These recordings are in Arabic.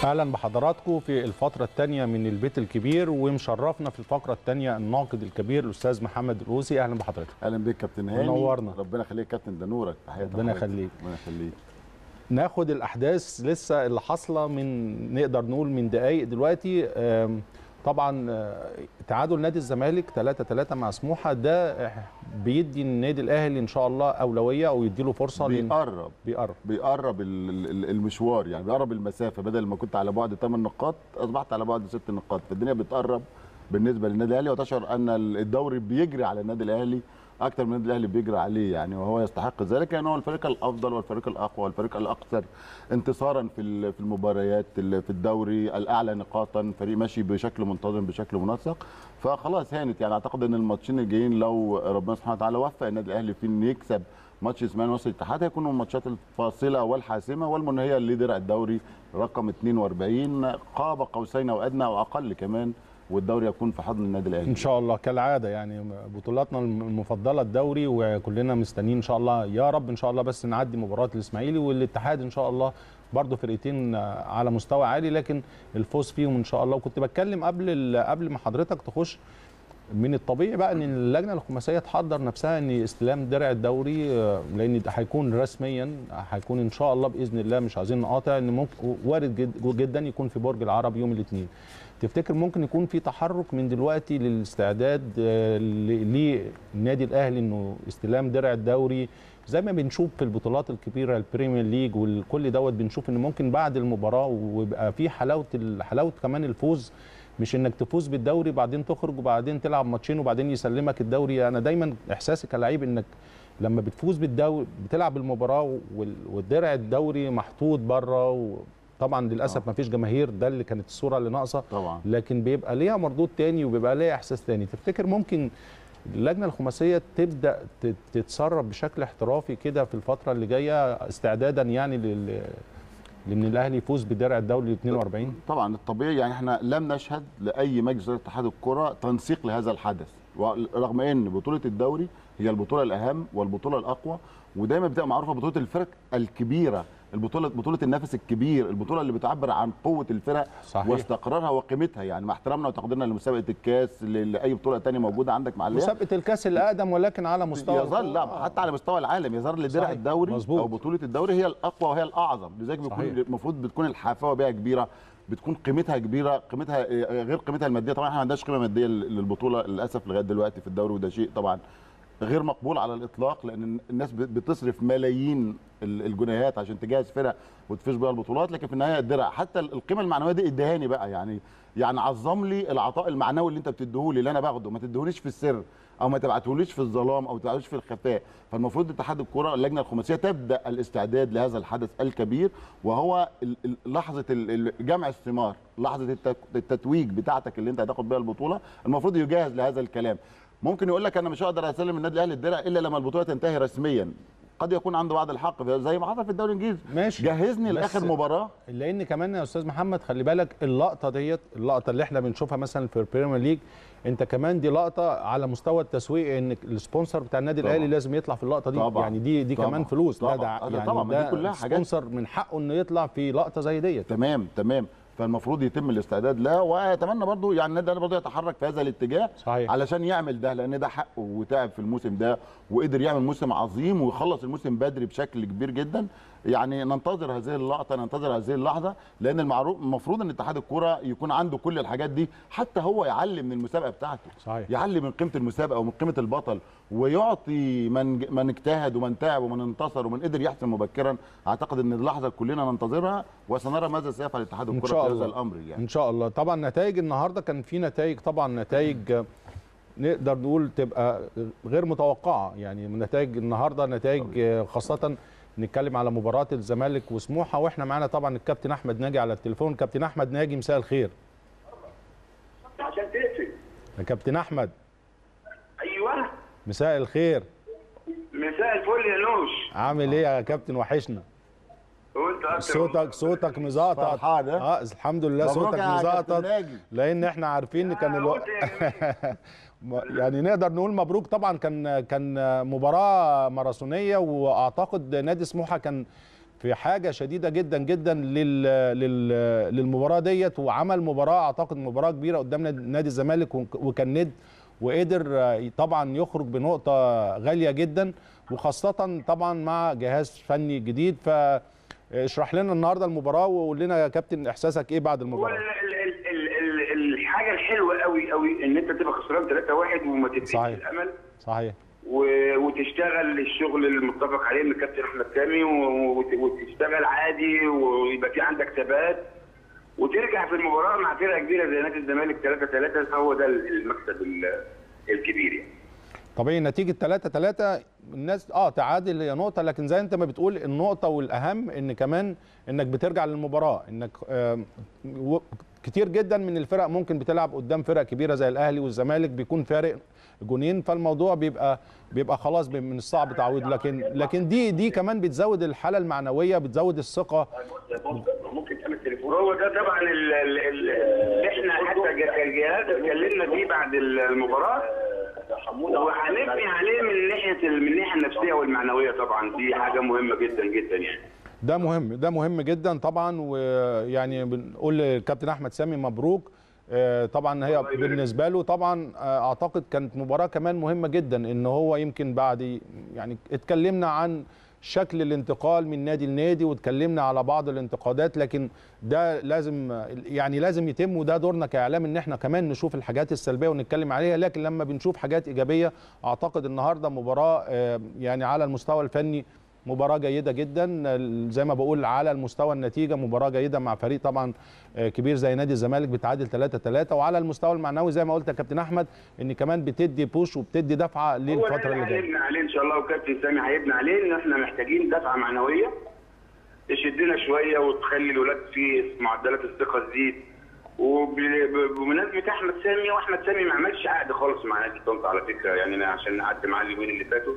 اهلا بحضراتكم في الفتره الثانيه من البيت الكبير، ومشرفنا في الفقره الثانيه الناقد الكبير الاستاذ محمد الروسي. اهلا بحضرتك. اهلا بيك كابتن هاني، منورنا. ربنا يخليك كابتن، ده نورك. ربنا يخليك. ربنا يخليك. ناخد الاحداث لسه اللي حاصله من نقدر نقول من دقائق دلوقتي. طبعا تعادل نادي الزمالك 3-3 مع سموحه، ده بيدي النادي الاهلي ان شاء الله اولويه او يديله فرصه. بيقرب المشوار، يعني بيقرب المسافه، بدل ما كنت على بعد 8 نقاط اصبحت على بعد 6 نقاط، فالدنيا بتقرب بالنسبه للنادي الاهلي، وتشعر ان الدوري بيجري على النادي الاهلي اكتر من النادي الاهلي بيجري عليه، يعني وهو يستحق ذلك، لانه هو الفريق الافضل والفريق الاقوى والفريق الاكثر انتصارا في المباريات في الدوري، الاعلى نقاطا، فريق ماشي بشكل منتظم بشكل منسق. فخلاص هانت، يعني اعتقد ان الماتشين الجايين لو ربنا سبحانه وتعالى وفق النادي الاهلي في انه يكسب ماتش اسماعيلي وصل الاتحاد، هيكونوا الماتشات الفاصله والحاسمه والمنهيه لدرع الدوري رقم 42، قاب قوسين او ادنى او اقل كمان، والدوري يكون في حضن النادي الاهلي ان شاء الله كالعاده. يعني بطولاتنا المفضله الدوري، وكلنا مستنيين ان شاء الله يا رب ان شاء الله بس نعدي مباراه الاسماعيلي والاتحاد ان شاء الله، برضه فرقتين على مستوى عالي، لكن الفوز فيهم ان شاء الله. وكنت بتكلم قبل ما حضرتك تخش، من الطبيعي بقى ان اللجنه الخماسيه تحضر نفسها ان استلام درع الدوري، لان هيكون رسميا، هيكون ان شاء الله باذن الله، مش عايزين نقاطع، ان ممكن وارد جدا يكون في برج العرب يوم الاثنين. تفتكر ممكن يكون في تحرك من دلوقتي للاستعداد للنادي الاهلي انه استلام درع الدوري زي ما بنشوف في البطولات الكبيره البريمير ليج والكل دوت، بنشوف ان ممكن بعد المباراه ويبقى في حلاوه كمان الفوز، مش انك تفوز بالدوري بعدين تخرج وبعدين تلعب ماتشين وبعدين يسلمك الدوري. انا دايما احساسي كلاعب انك لما بتفوز بالدوري بتلعب المباراه والدرع الدوري محطوط بره، طبعا للاسف ما فيش جماهير، ده اللي كانت الصوره اللي ناقصه طبعا، لكن بيبقى ليها مردود تاني وبيبقى ليها احساس تاني. تفتكر ممكن اللجنه الخماسيه تبدا تتصرف بشكل احترافي كده في الفتره اللي جايه استعدادا يعني لان الاهلي يفوز بدرع الدوري 42؟ طبعا الطبيعي، يعني احنا لم نشهد لاي مجلس اتحاد الكره تنسيق لهذا الحدث، ورغم ان بطوله الدوري هي البطوله الاهم والبطوله الاقوى، ودايما بتبقى معروفه بطوله الفرق الكبيره، بطوله النافس الكبير، البطوله اللي بتعبر عن قوه الفرق صحيح. واستقرارها وقيمتها، يعني مع احترامنا وتقديرنا لمسابقه الكاس لاي بطوله ثانيه موجوده عندك محليه، مسابقه الكاس الاقدم، ولكن على مستوى يظل، لا حتى على مستوى العالم يظهر لدرع الدوري مزبوط. او بطوله الدوري هي الاقوى وهي الاعظم، لذلك المفروض بتكون الحافه بها كبيره، بتكون قيمتها كبيره، قيمتها غير قيمتها الماديه. طبعا احنا ما عندناش قيمه ماديه للبطوله للاسف لغايه دلوقتي في الدوري، وده شيء طبعا غير مقبول على الاطلاق، لان الناس بتصرف ملايين الجنيهات عشان تجهز فرق وتفوز بيها البطولات، لكن في النهايه الدرع حتى القيمه المعنويه دي ادهاني بقى، يعني عظم لي العطاء المعنوي اللي انت بتديهولي، اللي انا باخده، ما تديهوليش في السر او ما تبعتهوليش في الظلام او تبعتهوليش في الخفاء. فالمفروض اتحاد الكره اللجنه الخماسيه تبدا الاستعداد لهذا الحدث الكبير، وهو لحظه جمع الثمار، لحظه التتويج بتاعتك اللي انت هتاخد بيها البطوله، المفروض يجهز لهذا الكلام. ممكن يقول لك انا مش هقدر اسلم النادي الاهلي الدرع الا لما البطوله تنتهي رسميا، قد يكون عنده بعض الحق زي ما حصل في الدوري الانجليزي، ماشي، جهزني لاخر مباراه. لان كمان يا استاذ محمد خلي بالك اللقطه اللي احنا بنشوفها مثلا في البريمير ليج، انت كمان دي لقطه على مستوى التسويق، ان السبونسر بتاع النادي الاهلي لازم يطلع في اللقطه دي، طبعا. يعني دي كمان فلوس، طبعا. يعني طبعا. ده دي كلها حاجات سبونسر من حقه انه يطلع في لقطه زي ديت. تمام. فالمفروض يتم الاستعداد له، واتمنى برضو يعني النادي الاهلي برضو يتحرك في هذا الاتجاه، صحيح. علشان يعمل ده، لان ده حقه وتعب في الموسم ده وقدر يعمل موسم عظيم ويخلص الموسم بدري بشكل كبير جدا. يعني ننتظر هذه اللقطه، ننتظر هذه اللحظه، لان المفروض ان اتحاد الكره يكون عنده كل الحاجات دي، حتى هو يعلم من المسابقه بتاعته، صحيح. يعلم من قيمه المسابقه ومن قيمه البطل، ويعطي من اجتهد ومن تعب ومن انتصر ومن قدر يحسم مبكرا. اعتقد ان اللحظه كلنا ننتظرها، وسنرى ماذا سيفعل اتحاد الكره في هذا الامر، يعني ان شاء الله. طبعا نتائج النهارده كان في نتائج، طبعا نتائج نقدر نقول تبقى غير متوقعه، يعني نتائج النهارده نتائج خاصه نتكلم على مباراه الزمالك وسموحه، واحنا معانا طبعا الكابتن احمد ناجي على التليفون. كابتن احمد ناجي، مساء الخير. عشان تقفل يا كابتن احمد. ايوه مساء الخير. مساء الفل يا نوش. عامل ايه يا كابتن؟ وحشنا. وانت اكتر. صوتك مزقطط. فرحان. الحمد لله صوتك مزقطط، لان احنا عارفين ان كان يعني نقدر نقول مبروك. طبعا كان مباراه ماراثونيه، واعتقد نادي سموحه في حاجه شديده جدا جدا للمباراه ديت، وعمل مباراه اعتقد مباراه كبيره قدام نادي الزمالك، وكان ند وقدر طبعا يخرج بنقطه غاليه جدا، وخاصه طبعا مع جهاز فني جديد. فاشرح لنا النهارده المباراه وقول لنا يا كابتن احساسك ايه بعد المباراه. الحاجه الحلوه قوي قوي ان انت تبقى خسران 3-1 وما تبقاش الامل. صحيح. وتشتغل الشغل المتفق عليه من الكابتن احمد سامي، وتشتغل عادي ويبقى في عندك ثبات، وترجع في المباراه مع فرقه كبيره زي نادي الزمالك 3-3. فهو ده المكسب الكبير يعني. طبيعي نتيجه 3-3 الناس تعادل هي نقطه، لكن زي انت ما بتقول النقطه والاهم ان كمان انك بترجع للمباراه، انك كتير جدا من الفرق ممكن بتلعب قدام فرق كبيره زي الاهلي والزمالك بيكون فارق جونين، فالموضوع بيبقى خلاص من الصعب تعويض، لكن دي كمان بتزود الحاله المعنويه، بتزود الثقه. ممكن تعمل تليفون. هو ده طبعا اللي احنا حتى الجهاز اتكلمنا فيه بعد المباراه، وهنبني عليه من الناحيه النفسيه والمعنويه. طبعا دي حاجه مهمه جدا جدا يعني. ده مهم جدا طبعا، ويعني بنقول للكابتن احمد سامي مبروك. طبعا هي بالنسبه له طبعا اعتقد كانت مباراه كمان مهمه جدا، ان هو يمكن بعد يعني اتكلمنا عن شكل الانتقال من نادي لنادي، واتكلمنا على بعض الانتقادات، لكن ده لازم يتم، وده دورنا كاعلام ان احنا كمان نشوف الحاجات السلبيه ونتكلم عليها. لكن لما بنشوف حاجات ايجابيه اعتقد النهارده مباراه يعني على المستوى الفني مباراة جيدة جدا، زي ما بقول على المستوى النتيجة مباراة جيدة مع فريق طبعا كبير زي نادي الزمالك بتعادل 3-3، وعلى المستوى المعنوي زي ما قلت يا كابتن احمد ان كمان بتدي بوش وبتدي دفعة للفترة اللي جاية. هيبني عليه ان شاء الله، وكابتن سامي هيبني عليه ان احنا محتاجين دفعة معنوية تشدنا شوية وتخلي الولاد في معدلات الثقة تزيد. وبمناسبة احمد سامي، واحمد سامي ما عملش عقد خالص مع نادي طنطا على فكرة، يعني انا عشان قعدت معاه اليومين اللي فاتوا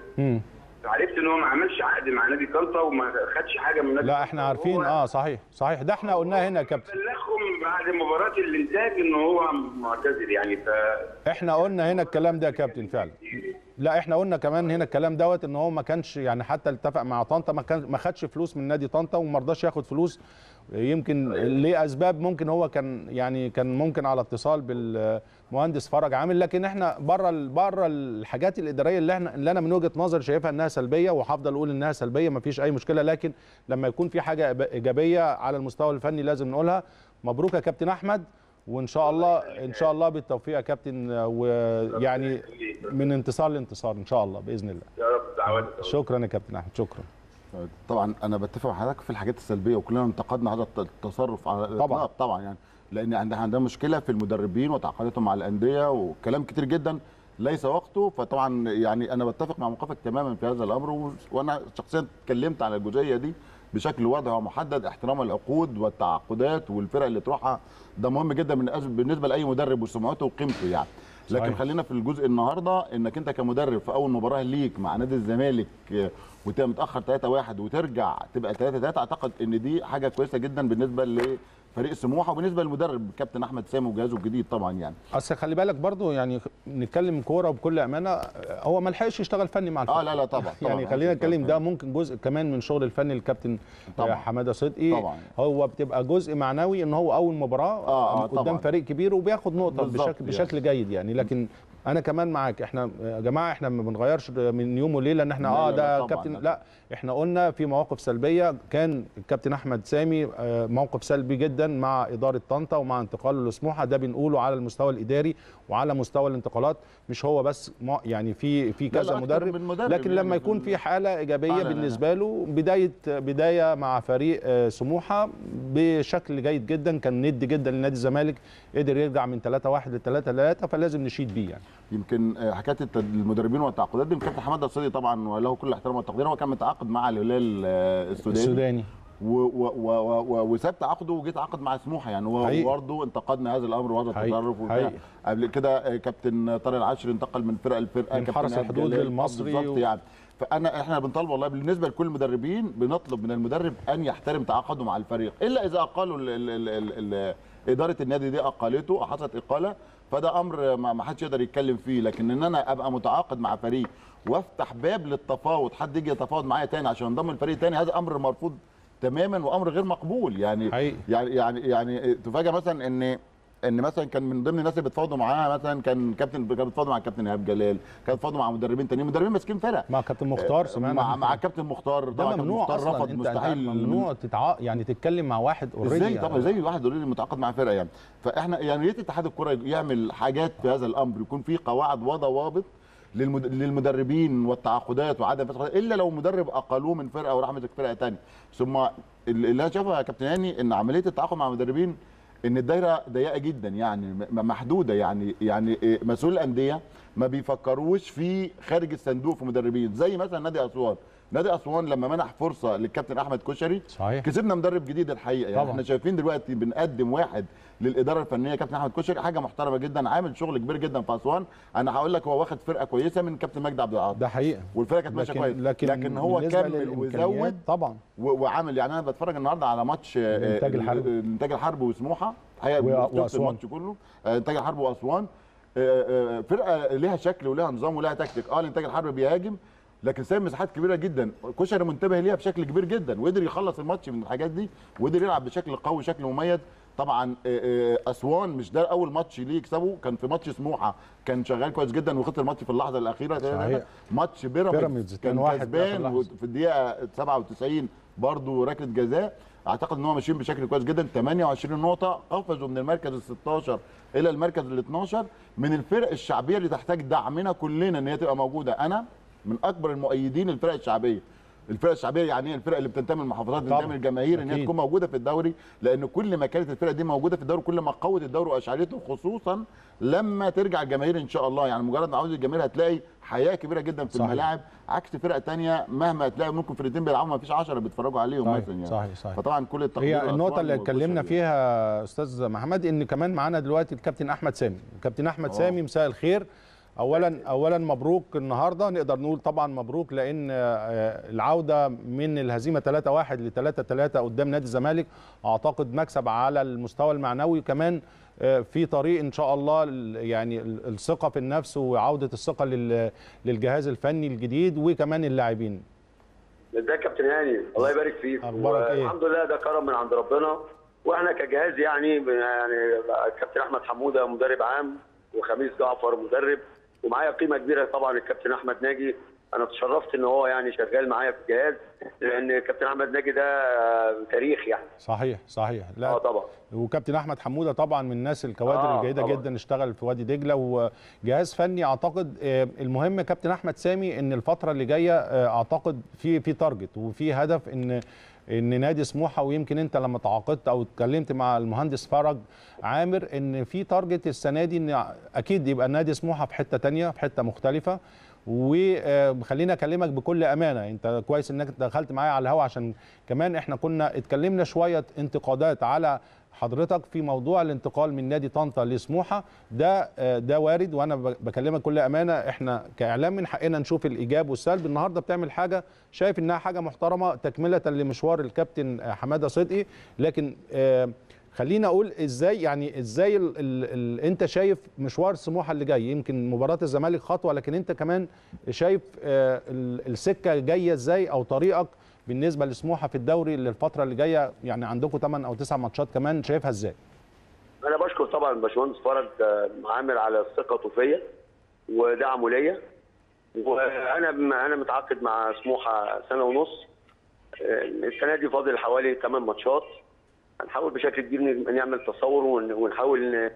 عرفت ان هو ما عملش عقد مع نادي طنطا وما خدش حاجه من نادي. لا احنا عارفين صحيح ده احنا قلناه هنا يا كابتن. بلغهم بعد مباراه الانتاج ان هو معتذر يعني. احنا قلنا هنا الكلام ده يا كابتن فعلا. لا احنا قلنا كمان هنا الكلام دوت ان هو ما كانش يعني حتى اتفق مع طنطا ما خدش فلوس من نادي طنطا وما رضاش ياخد فلوس، يمكن ليه اسباب، ممكن هو كان ممكن على اتصال بالمهندس فرج عامل، لكن احنا بره الحاجات الاداريه اللي انا من وجهه نظري شايفها انها سلبيه، وهفضل اقول انها سلبيه ما فيش اي مشكله، لكن لما يكون في حاجه ايجابيه على المستوى الفني لازم نقولها. مبروك يا كابتن احمد، وان شاء الله بالتوفيق يا كابتن، ويعني من انتصار لانتصار ان شاء الله باذن الله. يا رب دعواتك. شكرا يا كابتن احمد. شكرا. طبعا انا بتفق مع حضرتك في الحاجات السلبيه، وكلنا انتقدنا هذا التصرف على الاطلاق طبعا يعني، لان عندنا مشكله في المدربين وتعاقداتهم مع الانديه وكلام كتير جدا ليس وقته. فطبعا يعني انا بتفق مع موقفك تماما في هذا الامر، وانا شخصيا اتكلمت عن الجزئيه دي بشكل واضح ومحدد. احترام العقود والتعاقدات والفرق اللي تروحها ده مهم جدا بالنسبه لاي مدرب وسمعته وقيمته يعني. لكن صحيح. خلينا في الجزء النهارده، انك انت كمدرب في اول مباراه ليك مع نادي الزمالك وتبقى متاخر 3-1 وترجع تبقى 3-3، اعتقد ان دي حاجه كويسه جدا بالنسبه لفريق سموحه وبالنسبه للمدرب كابتن احمد سامي وجهازه الجديد طبعا يعني. اصل خلي بالك برضو يعني نتكلم كوره بكل امانه، هو ما لحقش يشتغل فني مع الفريق. لا طبعا يعني خلينا نتكلم ده ممكن جزء كمان من شغل الفني الكابتن حماده صدقي طبعا. هو بتبقى جزء معنوي ان هو اول مباراه قدام فريق كبير وبياخد نقطه بشكل جيد يعني. لكن انا كمان معاك، احنا يا جماعه احنا ما بنغيرش من يوم وليله ان احنا ده كابتن، لا احنا قلنا في مواقف سلبيه. كان الكابتن احمد سامي موقف سلبي جدا مع اداره طنطا ومع انتقاله لسموحه، ده بنقوله على المستوى الاداري وعلى مستوى الانتقالات، مش هو بس يعني في كذا مدرب، لكن لما يكون في حاله ايجابيه بالنسبه له بدايه مع فريق سموحه بشكل جيد جدا، كان ند جدا لنادي الزمالك، قدر يرجع من 3-1 ل 3-3، فلازم نشيد بيه يعني. يمكن حكايه المدربين والتعاقدات دي كابتن حماده الصدقي طبعا وله كل الاحترام والتقدير، هو كان متعاقد مع الهلال السوداني وساب تعاقده وجه تعاقد مع سموحه يعني. هو برضه انتقدنا هذا الامر وهذا التصرف. قبل كده كابتن طارق العشري انتقل من فرقه من حرس الحدود للمصري بالظبط يعني. احنا بنطالب والله بالنسبه لكل المدربين، بنطلب من المدرب ان يحترم تعاقده مع الفريق، الا اذا اقالوا اداره النادي دي اقالته، حصلت اقاله، فده امر ما حدش يقدر يتكلم فيه. لكن ان انا ابقى متعاقد مع فريق وافتح باب للتفاوض، حد يجي يتفاوض معايا تاني عشان انضم لفريق تاني، هذا امر مرفوض تماما وامر غير مقبول. يعني حقيقي. يعني تفاجئ مثلا ان مثلا كان من ضمن الناس اللي بتفاوضوا معاها مثلا كان بيتفاوضوا مع الكابتن ايهاب جلال، كان بيتفاوضوا مع مدربين تانيين، مدربين ماسكين فرق، مع كابتن مختار سمعنا مع الكابتن مختار. ده ممنوع اصلا، رفض مستحيل، ممنوع يعني تتكلم مع واحد اوريدي. ازاي طبعا زي واحد اوريدي متعاقد مع فرقه يعني. فاحنا يعني يا ريت اتحاد الكره يعمل حاجات في هذا الامر، يكون في قواعد وضوابط للمدربين والتعاقدات وعدم فسخ، الا لو مدرب اقلوه من فرقه وراح مسك فرقه ثانيه. ثم اللي انا شايفه يا كابتن هاني ان عمليه التعاقد مع المدربين ان الدايره ضيقه جدا، يعني محدوده. يعني مسؤول الانديه ما بيفكروش في خارج الصندوق في مدربين، زي مثلا نادي اسوان. نادي اسوان لما منح فرصه للكابتن احمد كشري صحيح كسبنا مدرب جديد الحقيقه. يعني طبعا. احنا شايفين دلوقتي بنقدم واحد للاداره الفنيه كابتن احمد كشري، حاجه محترمه جدا، عامل شغل كبير جدا في اسوان. انا هقول لك هو واخد فرقه كويسه من كابتن مجدي عبد العاطي، ده حقيقه، والفرقه كانت ماشيه كويس، لكن هو كمل وزود طبعا وعمل. يعني انا بتفرج النهارده على ماتش انتاج الحرب وسموحه الماتش كله، انتاج الحرب واسوان. فرقه ليها شكل وليها نظام وليها تكتيك. الانتاج الحرب بيهاجم لكن سايب مساحات كبيره جدا، كشري منتبه ليها بشكل كبير جدا، وقدر يخلص الماتش من الحاجات دي، وقدر يلعب بشكل قوي شكل مميز. طبعا اسوان مش ده اول ماتش ليه يكسبه، كان في ماتش سموحه كان شغال كويس جدا وخسر الماتش في اللحظه الاخيره. صحيح. ماتش بيراميدز كان كسبان في الدقيقه 97 برضه ركله جزاء. اعتقد ان هو ماشيين بشكل كويس جدا، 28 نقطه، قفزوا من المركز ال 16 الى المركز ال 12 من الفرق الشعبيه اللي تحتاج دعمنا كلنا ان هي تبقى موجوده. انا من اكبر المؤيدين للفرق الشعبيه. الفرق الشعبيه يعني هي الفرق اللي بتنتمي للمحافظات، بتنتمي للجماهير، ان هي تكون موجوده في الدوري، لان كل ما كانت الفرق دي موجوده في الدوري كل ما قوت الدوري واشعلته، خصوصا لما ترجع الجماهير ان شاء الله. يعني مجرد ما عوده الجماهير هتلاقي حياه كبيره جدا في الملاعب، عكس فرق ثانيه مهما تلاقي ممكن فرقتين بيلعبوا ما فيش 10 بيتفرجوا عليهم مثلا يعني. صحيح. فطبعا كل التقدير. هي النقطه اللي اتكلمنا فيها استاذ محمد ان كمان معانا دلوقتي الكابتن احمد سامي. الكابتن احمد سامي مساء الخير. اولا مبروك النهارده، نقدر نقول طبعا مبروك لان العوده من الهزيمه 3-1 ل 3-3 قدام نادي الزمالك اعتقد مكسب على المستوى المعنوي، كمان في طريق ان شاء الله يعني الثقه في النفس وعوده الثقه للجهاز الفني الجديد وكمان اللاعبين. ازيك يا كابتن هاني؟ الله يبارك فيك. الحمد لله ده كرم من عند ربنا، واحنا كجهاز يعني الكابتن احمد حموده مدرب عام وخميس جعفر مدرب، ومعايا قيمه كبيره طبعا الكابتن احمد ناجي. انا اتشرفت ان هو يعني شغال معايا في الجهاز، لان الكابتن احمد ناجي ده تاريخ يعني. صحيح. لا طبعا. وكابتن احمد حموده طبعا من الناس الكوادر الجيده طبعا. جدا، اشتغل في وادي دجله وجهاز فني. اعتقد المهم كابتن احمد سامي ان الفتره اللي جايه اعتقد في تارجت وفي هدف ان نادي سموحه، ويمكن انت لما تعاقدت او اتكلمت مع المهندس فرج عامر ان في تارجت السنه دي ان اكيد يبقى نادي سموحه في حته ثانيه في حته مختلفه. وخليني اكلمك بكل امانه، انت كويس انك دخلت معايا على الهواء عشان كمان احنا كنا اتكلمنا شويه انتقادات على حضرتك في موضوع الانتقال من نادي طنطا لسموحه. ده وارد، وانا بكلمك كل امانه، احنا كاعلام من حقنا نشوف الايجاب والسلب. النهارده بتعمل حاجه شايف انها حاجه محترمه تكمله لمشوار الكابتن حماده صدقي، لكن خلينا اقول ازاي انت شايف مشوار سموحه اللي جاي. يمكن مباراه الزمالك خطوه، لكن انت كمان شايف السكه جايه ازاي او طريقك بالنسبه لسموحه في الدوري للفتره اللي جايه، يعني عندكم 8 أو 9 ماتشات كمان، شايفها ازاي؟ انا بشكر طبعا الباشمهندس فرج عامر على ثقته فيا ودعمه ليا، وانا متعاقد مع سموحه سنه ونص. السنه دي فاضل حوالي 8 ماتشات، هنحاول بشكل كبير نعمل تصور ونحاول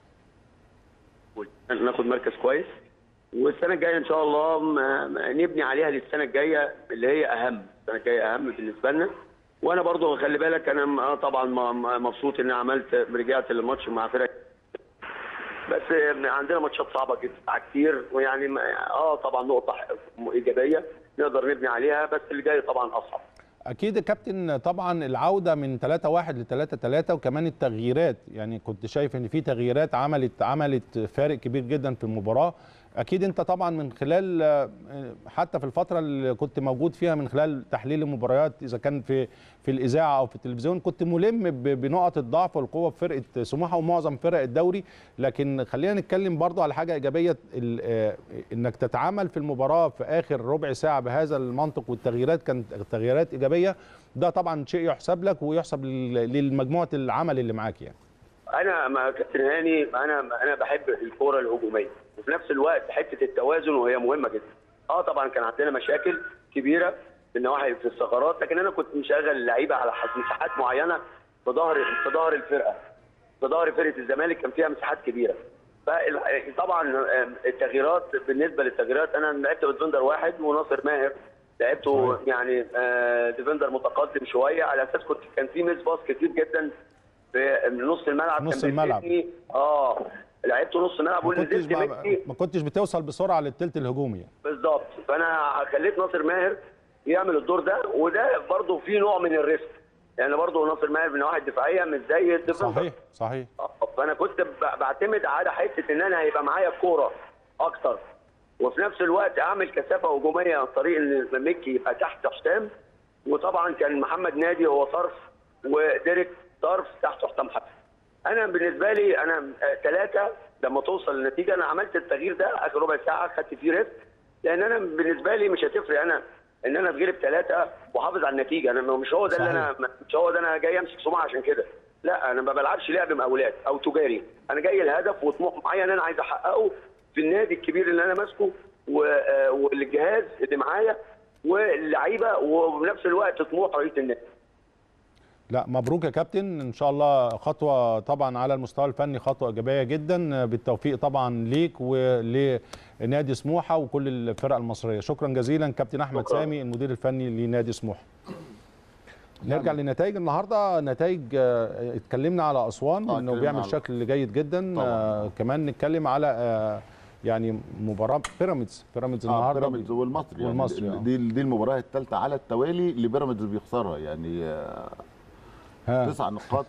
ناخد مركز كويس، والسنه الجايه ان شاء الله نبني عليها للسنه الجايه اللي هي اهم. السنه الجايه اهم بالنسبه لنا، وانا برضو خلي بالك انا طبعا مبسوط اني رجعت للماتش مع فرق، بس عندنا ماتشات صعبه جدا كتير، ويعني طبعا نقطه ايجابيه نقدر نبني عليها، بس اللي جاي طبعا اصعب. اكيد يا كابتن، طبعا العوده من 3-1 ل 3-3 وكمان التغييرات، يعني كنت شايف ان في تغييرات عملت فارق كبير جدا في المباراه. اكيد انت طبعا من خلال حتى في الفتره اللي كنت موجود فيها من خلال تحليل المباريات اذا كان في الاذاعه او في التلفزيون كنت ملم بنقط الضعف والقوه في فرقه سموحه ومعظم فرق الدوري. لكن خلينا نتكلم برضو على حاجه ايجابيه، انك تتعامل في المباراه في اخر ربع ساعه بهذا المنطق والتغييرات كانت تغييرات ايجابيه، ده طبعا شيء يحسب لك ويحسب للمجموعه العمل اللي معاك يعني. انا مع كابتن هاني، انا بحب الكوره الهجوميه وفي نفس الوقت حته التوازن وهي مهمه جدا. طبعا كان عندنا مشاكل كبيره في النواحي في الثغرات، لكن انا كنت مشغل اللعيبه على مساحات معينه في ظهر الفرقه، في ظهر فرقه الزمالك كان فيها مساحات كبيره. فطبعا التغييرات، بالنسبه للتغييرات انا لعبت بديفندر واحد وناصر ماهر لعبته يعني ديفندر متقدم شويه، على اساس كان في ميس باص كتير جدا في نص الملعب. نص الملعب لعبت نص ملعب ونزلت ما كنتش بتوصل بسرعه للثلث الهجومي يعني. بالظبط، فانا خليت ناصر ماهر يعمل الدور ده، وده برضه فيه نوع من الريسك يعني. برضه ناصر ماهر من النواحي الدفاعيه مش زي الديفندر. صحيح. فانا كنت بعتمد على حته ان انا هيبقى معايا الكوره اكتر، وفي نفس الوقت اعمل كثافه هجوميه عن طريق ان ميكي يبقى تحت حسام، وطبعا كان محمد نادي هو طرف وديريك طرف تحت حسام حسن. انا بالنسبه لي انا 3 لما توصل للنتيجه، انا عملت التغيير ده اخر ربع ساعه، خدت فيه ريسك، لان انا بالنسبه لي مش هتفرق ان انا اتغلب 3 واحافظ على النتيجه. انا مش هو ده اللي مش هو ده انا جاي امسك سمعه عشان كده، لا انا ما بلعبش لعب مقاولات او تجاري، انا جاي الهدف وطموح معين انا عايز احققه في النادي الكبير اللي انا ماسكه والجهاز اللي معايا واللعيبه، وبنفس الوقت طموح رئيس النادي. لا مبروك يا كابتن، ان شاء الله خطوه طبعا على المستوى الفني خطوه ايجابيه جدا، بالتوفيق طبعا ليك ولنادي سموحه وكل الفرق المصريه. شكرا جزيلا كابتن احمد سامي المدير الفني لنادي سموحه. نرجع لنتائج النهارده. نتائج اتكلمنا على اسوان انه بيعمل شكل جيد جدا، كمان نتكلم على يعني مباراه بيراميدز النهارده، بيراميدز والمصري يعني دي المباراه الثالثه على التوالي اللي بيراميدز بيخسرها يعني 9 نقاط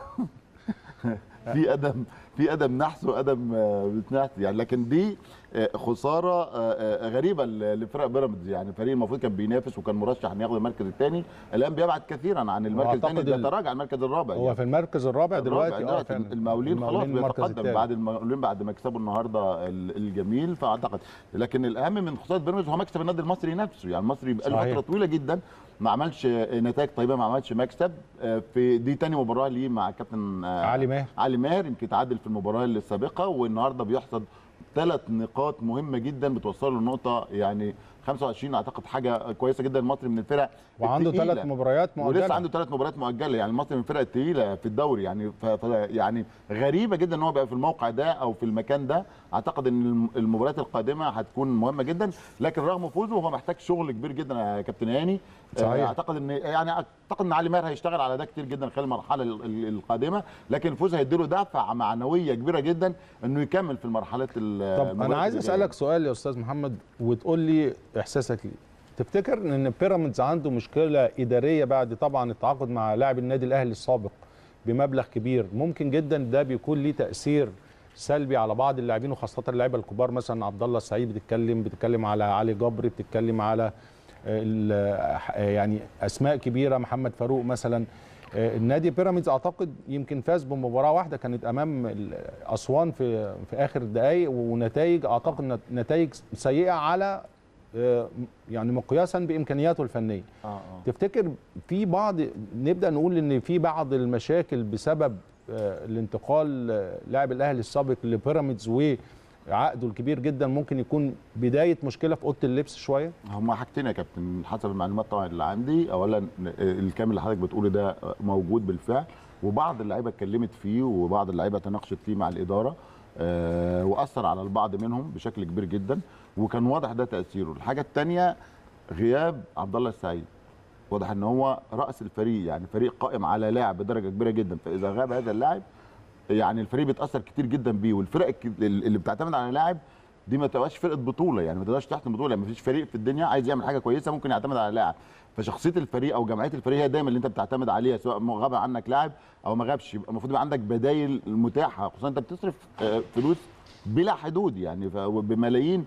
في ادم نحس وادم بتنحس يعني. لكن دي خساره غريبه لفرق بيراميدز يعني. فريق المفروض كان بينافس وكان مرشح ان ياخد المركز الثاني، الان بيبعد كثيرا عن المركز الثاني، بيتراجع المركز الرابع. هو يعني في المركز الرابع دلوقتي. المقاولين خلاص بيتقدم بعد المقاولين بعد ما كسبوا النهارده الجميل، فاعتقد. لكن الاهم من خساره بيراميدز هو مكسب النادي المصري نفسه يعني. المصري بقى له فتره طويله جدا ما عملش نتائج طيبه، ما عملش مكسب. في دي ثاني مباراه ليه مع كابتن علي ماهر، يمكن تعادل في المباراه السابقه، والنهارده بيحصد 3 نقاط مهمه جدا بتوصله للنقطه يعني 25. اعتقد حاجه كويسه جدا. المصري من الفرق وعنده 3 مباريات مؤجله، ولسه عنده 3 مباريات مؤجله يعني. المصري من الفرق الثقيله في الدوري يعني. يعني غريبه جدا ان هو بقى في الموقع ده او في المكان ده. اعتقد ان المباريات القادمه هتكون مهمه جدا، لكن رغم فوزه هو محتاج شغل كبير جدا يا كابتن هاني. اعتقد ان علي ماهر هيشتغل على ده كتير جدا خلال المرحله القادمه، لكن الفوز هيديله دفعه معنويه كبيره جدا انه يكمل في المرحلات. طب انا عايز اسالك سؤال يا استاذ محمد وتقول لي احساسك ليه. تفتكر ان بيراميدز عنده مشكله اداريه بعد طبعا التعاقد مع لاعب النادي الاهلي السابق بمبلغ كبير؟ ممكن جدا ده بيكون ليه تاثير سلبي على بعض اللاعبين وخاصه اللعيبه الكبار، مثلا عبد الله السعيد بتتكلم على علي جبر، بتتكلم على يعني اسماء كبيره، محمد فاروق مثلا. النادي بيراميدز اعتقد يمكن فاز بمباراه واحده كانت امام اسوان في اخر الدقائق، ونتائج اعتقد نتائج سيئه على يعني مقياسا بامكانياته الفنيه. تفتكر في نبدا نقول ان في بعض المشاكل بسبب الانتقال لاعب الاهلي السابق لبيراميدز وعقده الكبير جدا ممكن يكون بدايه مشكله في اوضه اللبس شويه؟ هما حاجتين يا كابتن حسب المعلومات طبعا اللي عندي. اولا الكلام اللي حضرتك بتقوله ده موجود بالفعل، وبعض اللعيبه اتكلمت فيه وبعض اللعيبه تناقشت فيه مع الاداره، واثر على البعض منهم بشكل كبير جدا، وكان واضح ده تاثيره. الحاجه الثانيه غياب عبد الله السعيد، واضح ان هو راس الفريق يعني. فريق قائم على لاعب بدرجه كبيره جدا، فاذا غاب هذا اللاعب يعني الفريق بيتاثر كتير جدا بيه. والفرق اللي بتعتمد على لاعب دي ما تبقاش فرقه بطوله يعني، ما تقدرش تحتم بطوله يعني. ما فيش فريق في الدنيا عايز يعمل حاجه كويسه ممكن يعتمد على لاعب. فشخصيه الفريق او جمعيه الفريق هي دايما اللي انت بتعتمد عليها، سواء غاب عنك لاعب او ما غابش. يبقى المفروض يبقى عندك بدايل متاحه، خصوصا انت بتصرف فلوس بلا حدود يعني بملايين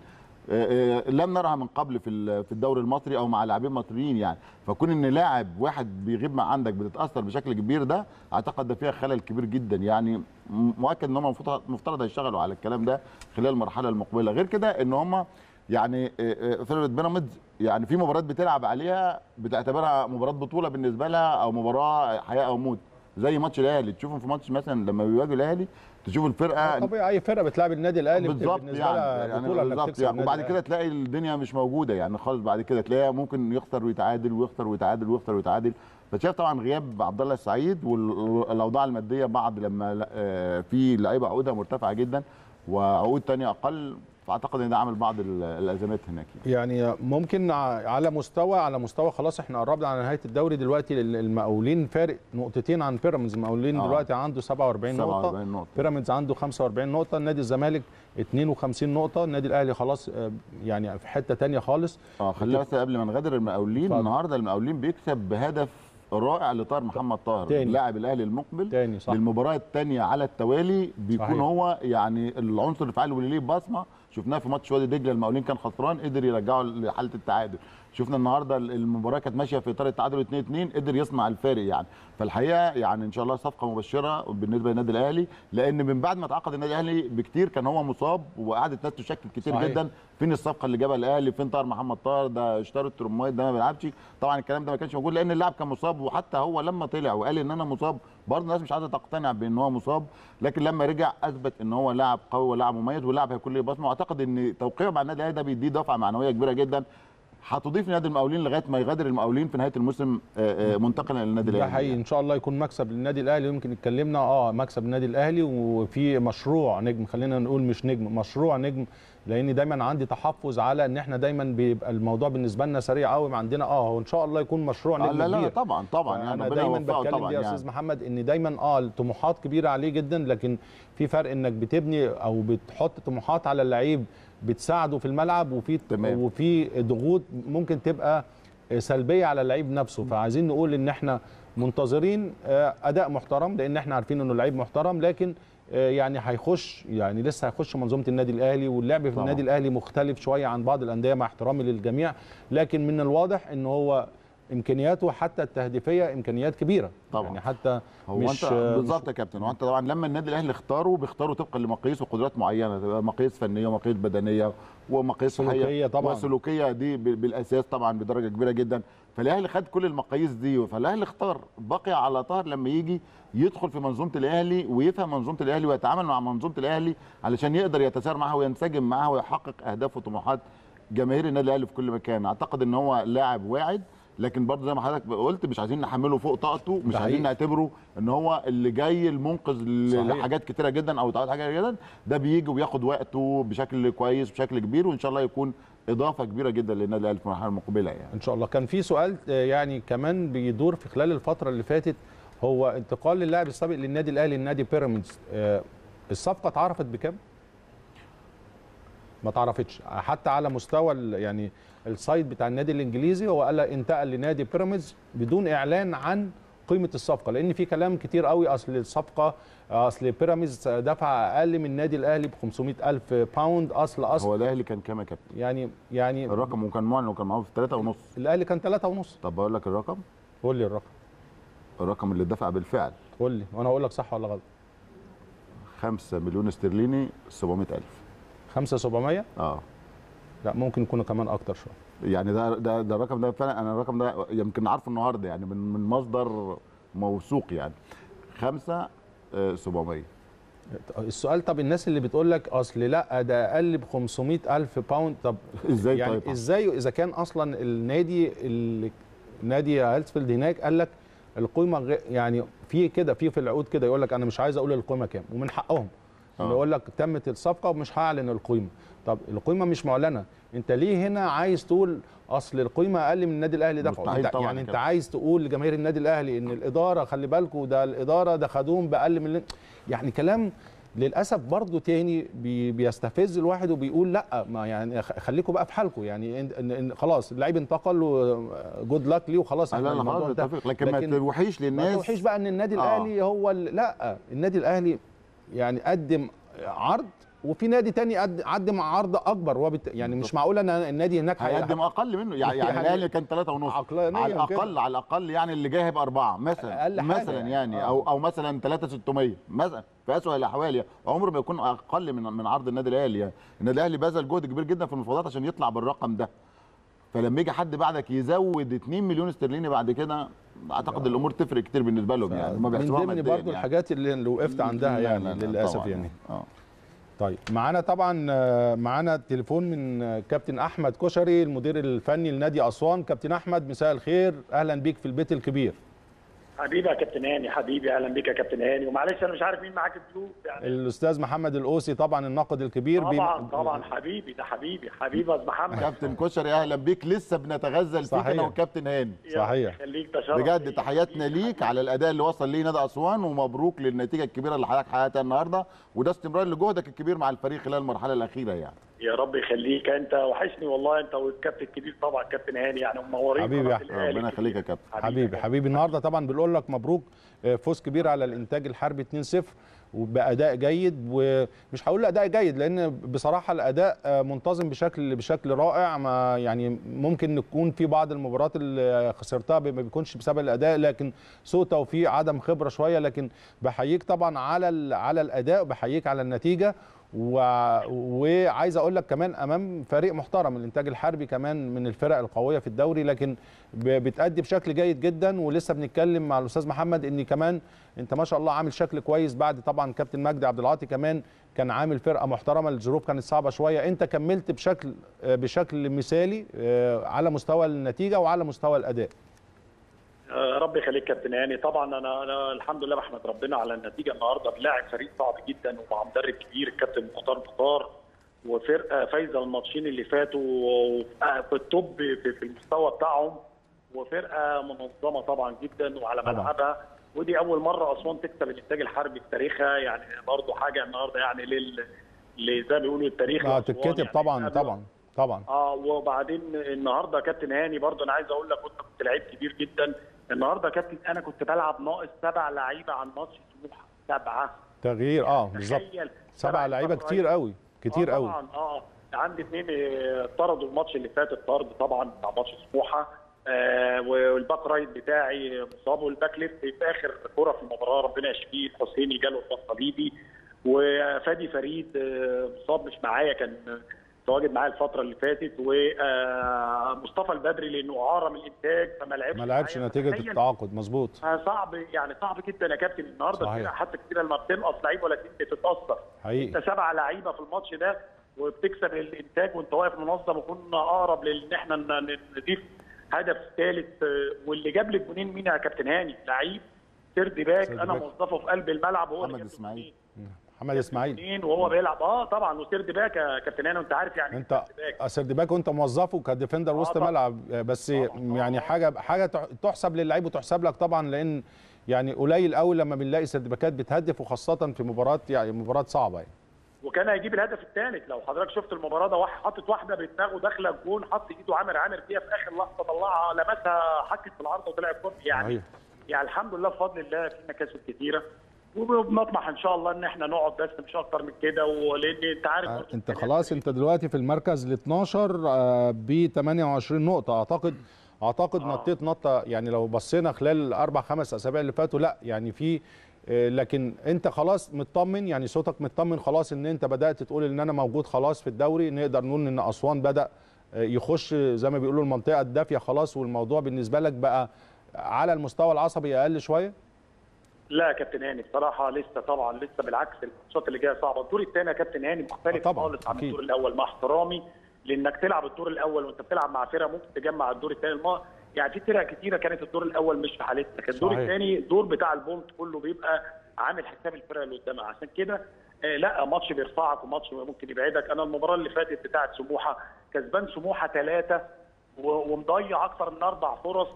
لم نرها من قبل في الدوري المصري او مع لاعبين مصريين يعني. فكون ان لاعب واحد بيغيب مع عندك بتتاثر بشكل كبير، ده اعتقد ده فيها خلل كبير جدا يعني. مؤكد ان هم مفترض هيشتغلوا على الكلام ده خلال المرحله المقبله. غير كده ان هم يعني فرقه بيراميدز يعني في مباريات بتلعب عليها بتعتبرها مباراه بطوله بالنسبه لها او مباراه حياه او موت، زي ماتش الاهلي. تشوفهم في ماتش مثلا لما بيواجهوا الاهلي تشوف الفرقه طبيعي اي فرقه بتلعب النادي الاهلي بالظبط بالنسبه لها بطوله انك تكسب يعني. وبعد كده تلاقي الدنيا مش موجوده يعني خالص، بعد كده تلاقيها ممكن يخسر ويتعادل ويخسر ويتعادل ويخسر ويتعادل. فشايف طبعا غياب عبد الله السعيد والاوضاع الماديه بعد لما في لعيبه عقودها مرتفعه جدا وعقود ثانيه اقل، فاعتقد ان ده عامل بعض الازمات هناك يعني ممكن على مستوى خلاص احنا قربنا على نهايه الدوري دلوقتي. المقاولين فارق نقطتين عن بيراميدز. المقاولين دلوقتي عنده 47 نقطه، بيراميدز عنده 45 نقطه، النادي الزمالك 52 نقطه، النادي الاهلي خلاص يعني في حته ثانيه خالص. خلينا بس قبل ما نغادر المقاولين، النهارده المقاولين بيكسب بهدف رائع لطاهر محمد طاهر لاعب الاهلي المقبل للمباراه الثانيه على التوالي. بيكون صحيح. هو يعني العنصر الفعال واللي ليه بصمه. شفناه في ماتش وادي دجله، المقاولين كان خسران قدر يرجعه لحاله التعادل. شفنا النهارده المباراه كانت ماشيه في اطار التعادل 2-2 قدر يصنع الفارق يعني. فالحقيقه يعني ان شاء الله صفقه مبشره بالنسبه للنادي الاهلي، لان من بعد ما تعاقد النادي الاهلي بكتير كان هو مصاب وقعدت الناس تشكك كتير صحيح. جدا فين الصفقه اللي جابها الاهلي، فين طاهر محمد طاهر، ده اشتروا الترمايد، ده ما بيلعبش. طبعا الكلام ده ما كانش موجود لان اللاعب كان مصاب، وحتى هو لما طلع وقال ان انا مصاب برضه الناس مش عايزه تقتنع بان هو مصاب، لكن لما رجع اثبت ان هو لاعب قوي ولاعب مميز ولاعب هيكون له بصمه. واعتقد ان توقيعه مع النادي الاهلي ده بيديه دفعه معنويه كبيره جدا هتضيف نادي المقاولين لغايه ما يغادر المقاولين في نهايه الموسم منتقلا للنادي الاهلي. ده حقيقي ان شاء الله يكون مكسب للنادي الاهلي. يمكن اتكلمنا مكسب للنادي الاهلي وفي مشروع نجم، خلينا نقول مش نجم، مشروع نجم، لان دايما عندي تحفظ على ان احنا دايما بيبقى الموضوع بالنسبه لنا سريع قوي عندنا. هو ان شاء الله يكون مشروع نجم لا كبير. طبعا يعني انا دايما بتكلم دي يا استاذ محمد ان دايما الطموحات كبيره عليه جدا، لكن في فرق انك بتبني او بتحط طموحات على اللعيب بتساعده في الملعب، وفي ضغوط ممكن تبقى سلبيه على اللعيب نفسه. فعايزين نقول ان احنا منتظرين اداء محترم، لان احنا عارفين انه لعيب محترم، لكن يعني هيخش يعني لسه هيخش منظومه النادي الاهلي، واللعب في النادي الاهلي مختلف شويه عن بعض الانديه مع احترامي للجميع، لكن من الواضح ان هو امكانياته حتى التهديفيه امكانيات كبيره طبعا. يعني حتى هو مش بالظبط يا كابتن. وانت طبعا لما النادي الاهلي بيختاروا طبقا لمقاييس وقدرات معينه، تبقى مقاييس فنيه ومقاييس بدنيه ومقاييس سلوكيه طبعا، وسلوكيه دي بالاساس طبعا بدرجه كبيره جدا. فالاهلي خد كل المقاييس دي، فالاهلي اختار بقي على طاهر لما يجي يدخل في منظومه الاهلي ويفهم منظومه الاهلي ويتعامل مع منظومه الاهلي علشان يقدر يتسارع معها وينسجم معها ويحقق اهداف وطموحات جماهير النادي الاهلي في كل مكان. اعتقد ان هو لاعب واعد، لكن برضه زي ما حضرتك قلت مش عايزين نحمله فوق طاقته، مش عايزين نعتبره ان هو اللي جاي المنقذ لحاجات كتيره جدا او تعود حاجه جدا. ده بيجي وياخد وقته بشكل كويس بشكل كبير، وان شاء الله يكون اضافه كبيره جدا للنادي الاهلي في المرحله المقبله يعني. ان شاء الله. كان في سؤال يعني كمان بيدور في خلال الفتره اللي فاتت، هو انتقال اللاعب السابق للنادي الاهلي لنادي بيراميدز، الصفقه اتعرفت بكام؟ ما تعرفتش حتى على مستوى يعني السايت بتاع النادي الانجليزي. هو قال انتقل لنادي بيراميدز بدون اعلان عن قيمه الصفقه، لان في كلام كتير قوي اصل الصفقه اصل بيراميدز دفع اقل من النادي الاهلي ب 500,000 باوند. اصل هو الاهلي كان كام يا كابتن؟ يعني الرقم وكان معلن وكان معاه في 3.5. الاهلي كان 3.5. طب بقول لك الرقم؟ قول لي الرقم اللي دفع بالفعل. قول لي وانا هقول لك صح ولا غلط. 5 مليون استرليني 700,000. 5,700؟ لا ممكن يكون كمان اكتر شويه. يعني ده الرقم ده فعلا، انا الرقم ده يمكن عارفه النهارده يعني من مصدر موثوق يعني. 5,700. السؤال طب الناس اللي بتقول لك اصل لا ده اقل ب 500,000 باوند، طب ازاي يعني طيب؟ ازاي اذا كان اصلا نادي هالسفيلد هناك قال لك القيمه يعني في العقود كده يقول لك انا مش عايز اقول القيمه كام، ومن حقهم يقول لك تمت الصفقه ومش هعلن القيمه. طب القيمه مش معلنه، انت ليه هنا عايز تقول اصل القيمه اقل من النادي الاهلي دفعه؟ يعني انت عايز تقول لجماهير النادي الاهلي ان الاداره خلي بالكم ده الاداره ده خدوهم باقل من يعني كلام للاسف برضو تاني بيستفز الواحد وبيقول لا ما يعني خليكم بقى في حالكم يعني خلاص اللعيب انتقل وجود لاك ليه وخلاص. لا خلاص اتفق، لكن ما توحيش للناس، ما توحيش بقى ان النادي الاهلي هو لا النادي الاهلي يعني قدم عرض وفي نادي تاني قدم عرض اكبر، يعني مش معقول ان النادي هناك هيقدم اقل منه. يعني الاهلي كان 3.5 على الاقل، على الاقل يعني اللي جايب 4 مثلا يعني او مثلا 3,600 مثلا في اسوء الاحوال، عمره ما يكون اقل من عرض النادي الاهلي. يعني النادي الاهلي بذل جهد كبير جدا في المفاوضات عشان يطلع بالرقم ده، فلما يجي حد بعدك يزود 2 مليون استرليني بعد كده، اعتقد الامور تفرق كتير بالنسبه لهم. يعني ما بيحسبوها من ضمن برضه الحاجات اللي وقفت عندها يعني للاسف يعني. طيب معانا تليفون من كابتن احمد كشري المدير الفني لنادي اسوان. كابتن احمد مساء الخير، اهلا بيك في البيت الكبير. حبيبي يا كابتن هاني، حبيبي اهلا بيك يا كابتن هاني. ومعلش انا مش عارف مين معاك الضيوف يعني. الاستاذ محمد القوسي طبعا الناقد الكبير. طبعا حبيبي، ده حبيبي يا استاذ محمد. كابتن كشري اهلا بيك، لسه بنتغزل فيك انا والكابتن هاني. صحيح، بجد تحياتنا ليك على الاداء اللي وصل ليه نادي اسوان، ومبروك للنتيجه الكبيره اللي حضرتك حققتها النهارده، وده استمرار لجهدك الكبير مع الفريق خلال المرحله الاخيره يعني. يا رب يخليك، انت وحشني والله، انت والكابتن الكبير طبعا كابتن هاني، يعني منورين. حبيبي ربنا يخليك يا كابتن. حبيبي النهارده طبعا بنقول لك مبروك، فوز كبير على الانتاج الحربي 2-0 وباداء جيد، ومش هقول اداء جيد لان بصراحه الاداء منتظم بشكل رائع. ما يعني ممكن نكون في بعض المباريات اللي خسرتها ما بيكونش بسبب الاداء، لكن سوء توفيق، عدم خبره شويه، لكن بحييك طبعا على الاداء وبحييك على النتيجه. وعايز اقول لك كمان امام فريق محترم الانتاج الحربي، كمان من الفرق القويه في الدوري، لكن بتأدي بشكل جيد جدا. ولسه بنتكلم مع الاستاذ محمد ان كمان انت ما شاء الله عامل شكل كويس، بعد طبعا كابتن مجدي عبد العاطي كمان كان عامل فرقه محترمه، الظروف كانت صعبه شويه، انت كملت بشكل مثالي على مستوى النتيجه وعلى مستوى الاداء. ربي يخليك كابتن هاني. طبعا انا الحمد لله بحمد ربنا على النتيجه النهارده، بلاعب فريق صعب جدا ومع مدرب كبير الكابتن مختار، وفرقه فايزه الماتشين اللي فاتوا في التوب في المستوى بتاعهم، وفرقه منظمه طبعا جدا وعلى ملعبها، ودي اول مره اسوان تكسب الانتاج الحربي في تاريخها، يعني برضه حاجه النهارده يعني زي ما بيقولوا التاريخ تتكتب يعني طبعا. وبعدين النهارده كابتن هاني برضه انا عايز اقول لك كنت لعيب كبير جدا النهارده يا كابتن، انا كنت بلعب ناقص 7 لعيبه عن ماتش سموحه 7 تغيير. بالظبط 7 لعيبه كتير قوي طبعا. عندي 2 طردوا الماتش اللي فات الطرد طبعا بتاع ماتش سموحه، والباك رايت بتاعي مصاب، والباك ليفت في اخر كوره في المباراه ربنا يشفيه الحسيني جاله اصابه صليبي، وفادي فريد مصاب مش معايا، كان تواجد معايا الفتره اللي فاتت، ومصطفى البدري لانه اعاره من الانتاج فما لعبش نتيجه التعاقد. مظبوط. صعب جدا يا كابتن النهارده، حتى كتير لما بتنقص لعيب ولا اتنين بتتاثر. انت 7 لعيبه في الماتش ده وبتكسب الانتاج وانت واقف منظم، وكنا اقرب لان احنا نضيف هدف ثالث، واللي جاب لي الجونين مين يا كابتن هاني؟ لعيب سيرد باك انا موظفه في قلب الملعب، وهو محمد اسماعيل وهو بيلعب طبعا، وسيرد باك يا كابتن هاني، وانت عارف يعني انت سيرد باك وانت موظفه كديفندر وسط ملعب، بس يعني حاجه تحسب للعيب وتحسب لك طبعا، لان يعني قليل قوي لما بنلاقي سيرد باكات بتهدف، وخاصه في مباريات صعبه يعني. وكان هيجيب الهدف الثالث لو حضرتك شفت المباراه ده، حاطط واحده بدماغه داخله الجون، حط ايده عامر فيها في اخر لحظه، طلعها لمسها حكت في العارضه وطلع الجون يعني. يعني الحمد لله بفضل الله في مكاسب كتيره، وبنطمح ان شاء الله ان احنا نقعد بس مش اكتر من كده، ولان انت عارف انت خلاص انت دلوقتي في المركز ال 12 ب 28 نقطه. اعتقد نطيت نطه، يعني لو بصينا خلال ال4-5 اسابيع اللي فاتوا، لا يعني في، لكن انت خلاص مطمن، يعني صوتك مطمن خلاص ان انت بدات تقول ان انا موجود خلاص في الدوري. نقدر نقول ان اسوان بدا يخش زي ما بيقولوا المنطقه الدافيه خلاص، والموضوع بالنسبه لك بقى على المستوى العصبي اقل شويه. لا يا كابتن هاني بصراحه لسه، طبعا لسه بالعكس، الماتشات اللي جايه صعبه. الدور الثاني يا كابتن هاني مختلف خالص عن الدور الاول، مع احترامي، لانك تلعب الدور الاول وانت بتلعب مع فرقه ممكن تجمع الدور الثاني. يعني في فرق كتيره كانت الدور الاول مش في حالتها، لكن الدور الثاني الدور بتاع البونت كله بيبقى عامل حساب الفرقه اللي قدامها، عشان كده لا ماتش بيرفعك وماتش ممكن يبعدك. انا المباراه اللي فاتت بتاعه سموحه كسبان سموحه 3 ومضيع اكثر من 4 فرص،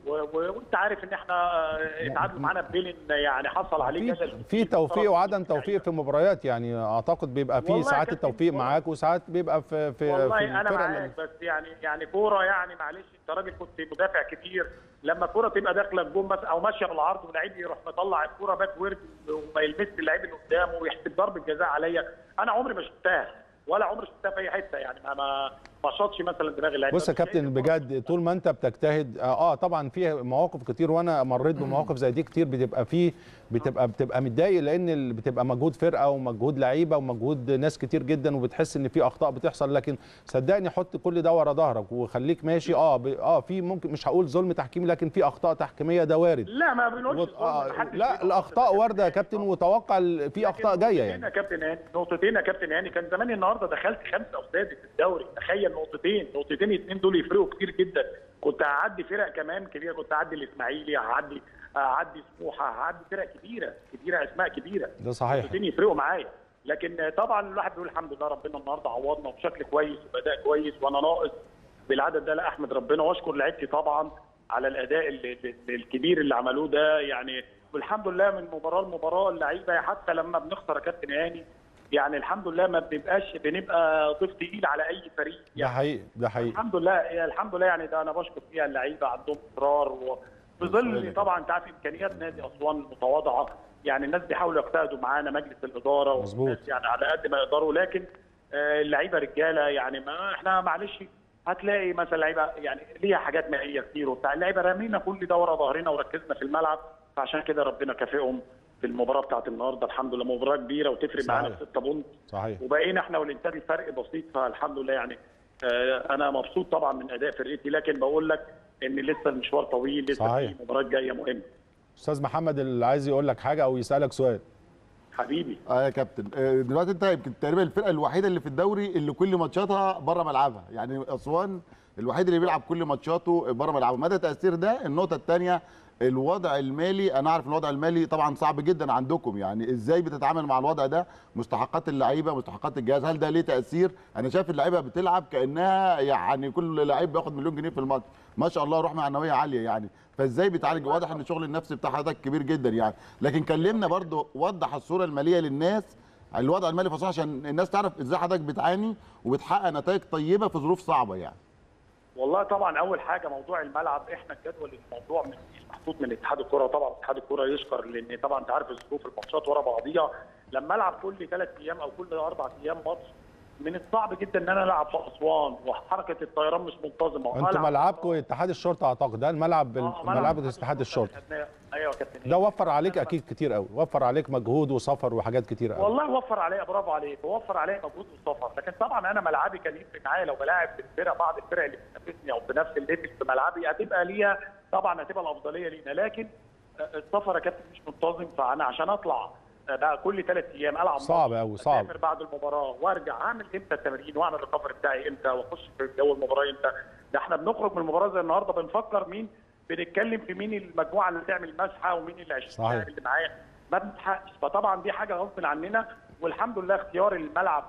وانت عارف ان احنا اتعادلوا معانا ببيلين، يعني حصل عليه جدل في توفيق وعدم توفيق في المباريات، يعني اعتقد بيبقى في ساعات التوفيق معاك وساعات بيبقى في والله انا معاك، بس يعني كوره، يعني معلش انت راجل كنت مدافع كتير، لما الكوره تبقى داخله الجون مثلا او ماشيه بالعرض ولاعيب يروح مطلع الكوره باك وورد وما يلمسش اللعيب اللي قدامه ويحسب ضربه جزاء عليا، انا عمري ما شفتها ولا عمري شفتها في اي حته، يعني ما شاطش مثلا دماغ اللعيب. بص يا كابتن بجد طول ما انت بتجتهد طبعا في مواقف كتير وانا مريت بمواقف زي دي كتير، بتبقى متضايق لان بتبقى مجهود فرقه ومجهود لعيبه ومجهود ناس كتير جدا، وبتحس ان في اخطاء بتحصل، لكن صدقني حط كل ده ورا ظهرك وخليك ماشي. في ممكن مش هقول ظلم تحكيمي، لكن في اخطاء تحكيميه ده وارد. لا ما بنقولش لا الاخطاء وارده يا كابتن، وتوقع في اخطاء جايه يعني. نقطتين يا كابتن هاني، كان زمان النهارده دخلت 5 أو 6 في الدوري، تخيل نقطتين 2 دول يفرقوا كتير جدا. كنت هعدي فرق كمان كبيره، كنت هعدي الاسماعيلي، هعدي سموحه، هعدي فرق كبيره اسماء كبيره، ده صحيح، نقطتين يفرقوا معايا. لكن طبعا الواحد بيقول الحمد لله ربنا النهارده عوضنا بشكل كويس وباداء كويس، وانا ناقص بالعدد ده لا احمد ربنا واشكر لعيبتي طبعا على الاداء الكبير اللي عملوه ده، يعني والحمد لله من مباراه لمباراه اللعيبه حتى لما بنخسر يا كابتن هاني يعني الحمد لله ما بنبقى ضيف تقيل على اي فريق يعني. ده حقيقي الحمد لله يعني ده انا بشكر فيها اللعيبه عندهم اصرار، وفي ظل طبعا انت عارف امكانيات نادي اسوان المتواضعه، يعني الناس بيحاولوا يجتهدوا معانا مجلس الاداره والناس يعني على قد ما يقدروا، لكن اللعيبه رجاله يعني ما احنا معلش هتلاقي مثلا لعيبه يعني ليها حاجات مائيه كتير وبتاع، اللعيبه رامينا كل ده ورا ظهرنا وركزنا في الملعب، فعشان كده ربنا كافئهم في المباراه بتاعت النهارده. الحمد لله مباراه كبيره وتفرق معانا ب 6 بونت، صحيح، وبقينا احنا والانتاج الفرق بسيط، فالحمد لله يعني انا مبسوط طبعا من اداء فرقتي، لكن بقول لك ان لسه المشوار طويل، لسه في مباراه جايه مهمه. استاذ محمد اللي عايز يقول لك حاجه او يسالك سؤال. حبيبي يا كابتن، دلوقتي انت يمكن تقريبا الفرقه الوحيده اللي في الدوري اللي كل ماتشاتها بره ملعبها، يعني اسوان الوحيد اللي بيلعب كل ماتشاته بره ملعبه، مدى تاثير ده؟ النقطه الثانيه الوضع المالي، انا عارف الوضع المالي طبعا صعب جدا عندكم، يعني ازاي بتتعامل مع الوضع ده؟ مستحقات اللعيبه، مستحقات الجهاز، هل ده ليه تاثير؟ انا شايف اللعيبه بتلعب كانها يعني كل لعيب بياخد مليون جنيه في الماتش، ما شاء الله روح معنويه عاليه يعني، فازاي بتعالج؟ واضح ان الشغل النفسي بتاع حضرتك كبير جدا يعني، لكن كلمنا برضو وضح الصوره الماليه للناس، الوضع المالي فصيح عشان الناس تعرف ازاي حضرتك بتعاني وبتحقق نتائج طيبه في ظروف صعبه يعني. والله طبعا اول حاجه موضوع الملعب، احنا الجدول الموضوع محطوط من اتحاد الكره، طبعا اتحاد الكره يشكر لان طبعا انت عارف ظروف الماتشات ورا بعضيها، لما العب كل 3 ايام او كل 4 ايام ماتش من الصعب جدا ان انا العب في اسوان وحركه الطيران مش منتظمه. انتوا ملعبكم اتحاد الشرطه اعتقد، ده الملعب ملعب اتحاد الشرطه. ايوه يا كابتن، ده وفر عليك اكيد كتير قوي، وفر عليك مجهود وسفر وحاجات كتير قوي. والله وفر عليا، برافو عليك، وفر عليا مجهود وسفر، لكن طبعا انا ملعبي كان يفرق معايا لو بلاعب بالفرق، بعض الفرق اللي بتنافسني او بنفس الليفل في ملعبي هتبقى ليها طبعا هتبقى الافضليه لينا، لكن السفر يا كابتن مش منتظم، فانا عشان اطلع بقى كل 3 ايام العب صعب قوي، صعب. اسافر بعد المباراه وارجع، اعمل امتى التمرين واعمل الريكفري بتاعي امتى واخش في جو المباراه امتى؟ ده احنا بنخرج من المباراه زي النهارده بنفكر مين، بنتكلم في مين المجموعه اللي تعمل مسحه ومين ال 20 لاعب اللي معايا، ما بنلحقش، فطبعا دي حاجه غصب عننا، والحمد لله اختيار الملعب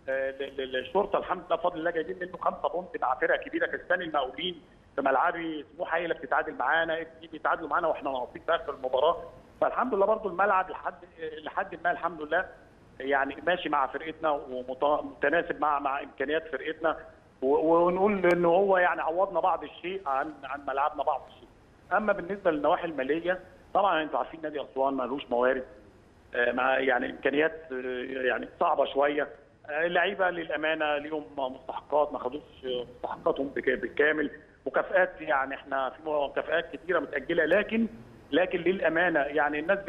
للشرطه الحمد لله بفضل الله جايبين منه 5 بونت مع فرقه كبيره كسبان المقاولين في ملعبي، سموحه هي اللي بتتعادل معانا، بيتعادلوا معانا واحنا ناقصين في اخر المباراه، فالحمد لله برضو الملعب لحد ما الحمد لله يعني ماشي مع فرقتنا ومتناسب مع امكانيات فرقتنا، ونقول ان هو يعني عوضنا بعض الشيء عن ملعبنا بعض الشيء. اما بالنسبه للنواحي الماليه طبعا انتوا عارفين نادي اسوان مالوش موارد، مع يعني امكانيات يعني صعبه شويه، اللعيبه للامانه ليهم مستحقات ما خدوش مستحقاتهم بالكامل، مكافآت يعني احنا في مكافآت كثيره متاجله، لكن للامانه يعني الناس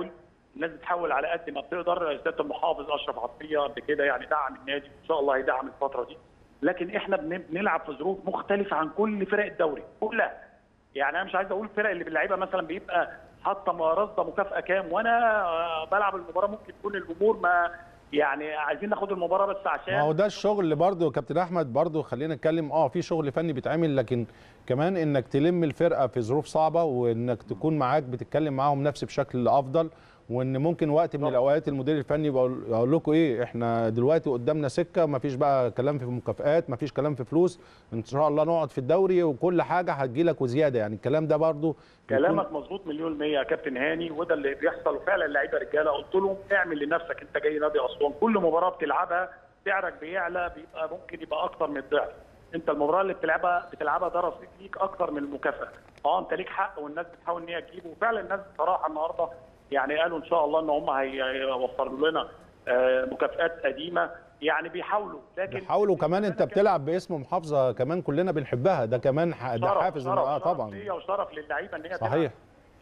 بتحاول على قد ما بتقدر. سياده المحافظ اشرف عطيه قبل كده يعني دعم النادي وان شاء الله هيدعم الفتره دي، لكن احنا بنلعب في ظروف مختلفه عن كل فرق الدوري كلها، يعني انا مش عايز اقول الفرق اللي باللعيبه مثلا بيبقى حاطه رصده مكافاه كام وانا بلعب المباراه ممكن تكون الامور ما يعني عايزين ناخد المباراه بس عشان ما هو ده الشغل اللي برضه كابتن احمد برضه خلينا نتكلم في شغل فني بيتعمل، لكن كمان انك تلم الفرقه في ظروف صعبه وانك تكون معاك بتتكلم معاهم نفس بشكل افضل، وان ممكن وقت من الاوقات المدير الفني يقول لكم ايه، احنا دلوقتي قدامنا سكه، ما فيش بقى كلام في مكافآت، ما فيش كلام في فلوس، ان شاء الله نقعد في الدوري وكل حاجه هتجي لك وزياده. يعني الكلام ده برضو كلامك مظبوط مليون المية يا كابتن هاني، وده اللي بيحصل. وفعلا اللعيبه رجاله قلت لهم اعمل لنفسك، انت جاي نادي اسوان كل مباراه بتلعبها سعرك بيعلى، بيبقى ممكن يبقى اكتر من الضعف. انت المباراه اللي بتلعبها ده رصيد ليك اكتر من المكافاه. انت ليك حق والناس بتحاول ان هي تجيبه، وفعلا الناس بصراحه النهارده يعني قالوا ان شاء الله ان هم هيوفروا لنا مكافآت قديمه، يعني بيحاولوا. لكن بيحاولوا كمان انت بتلعب باسم محافظه كمان كلنا بنحبها، ده كمان ده حافز. طبعا ليا وشرف للعيبه ان هي صحيح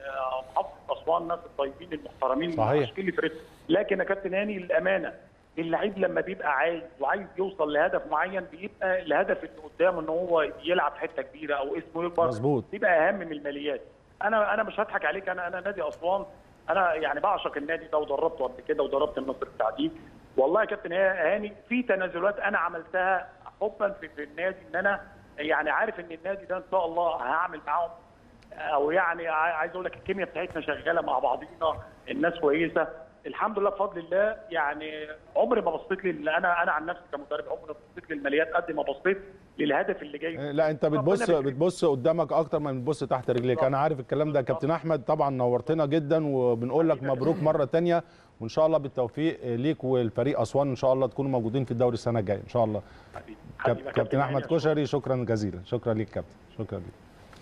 محافظه اسوان، الناس الطيبين المحترمين صحيح. اللي فرقت. لكن يا كابتن هاني الامانه، اللعيب لما بيبقى وعايز يوصل لهدف معين، بيبقى الهدف اللي قدامه ان هو يلعب في حته كبيره او اسمه يكبر، مظبوط، بيبقى اهم من الماليات. انا مش هضحك عليك، انا نادي اسوان انا يعني بعشق النادي ده، ودربته قبل كده ودربت النصر التعديل. والله يا كابتن هاني في تنازلات انا عملتها حبا في النادي، ان انا يعني عارف ان النادي ده ان شاء الله هعمل معاهم، او يعني عايز اقول لك الكيمياء بتاعتنا شغاله مع بعضينا، الناس كويسه الحمد لله بفضل الله. يعني عمري ما بصيت لي انا عن نفسي كمدرب، عمري ما بصيت للماليات قد ما بصيت للهدف اللي جاي. لا انت بتبص قدامك اكتر ما بتبص تحت رجليك. انا عارف الكلام ده يا كابتن احمد، طبعا نورتنا جدا وبنقول لك مبروك مره ثانيه، وان شاء الله بالتوفيق ليك والفريق اسوان، ان شاء الله تكونوا موجودين في الدوري السنه الجايه ان شاء الله. كابتن احمد كشري شكرا جزيلا. شكرا ليك كابتن، شكرا ليك.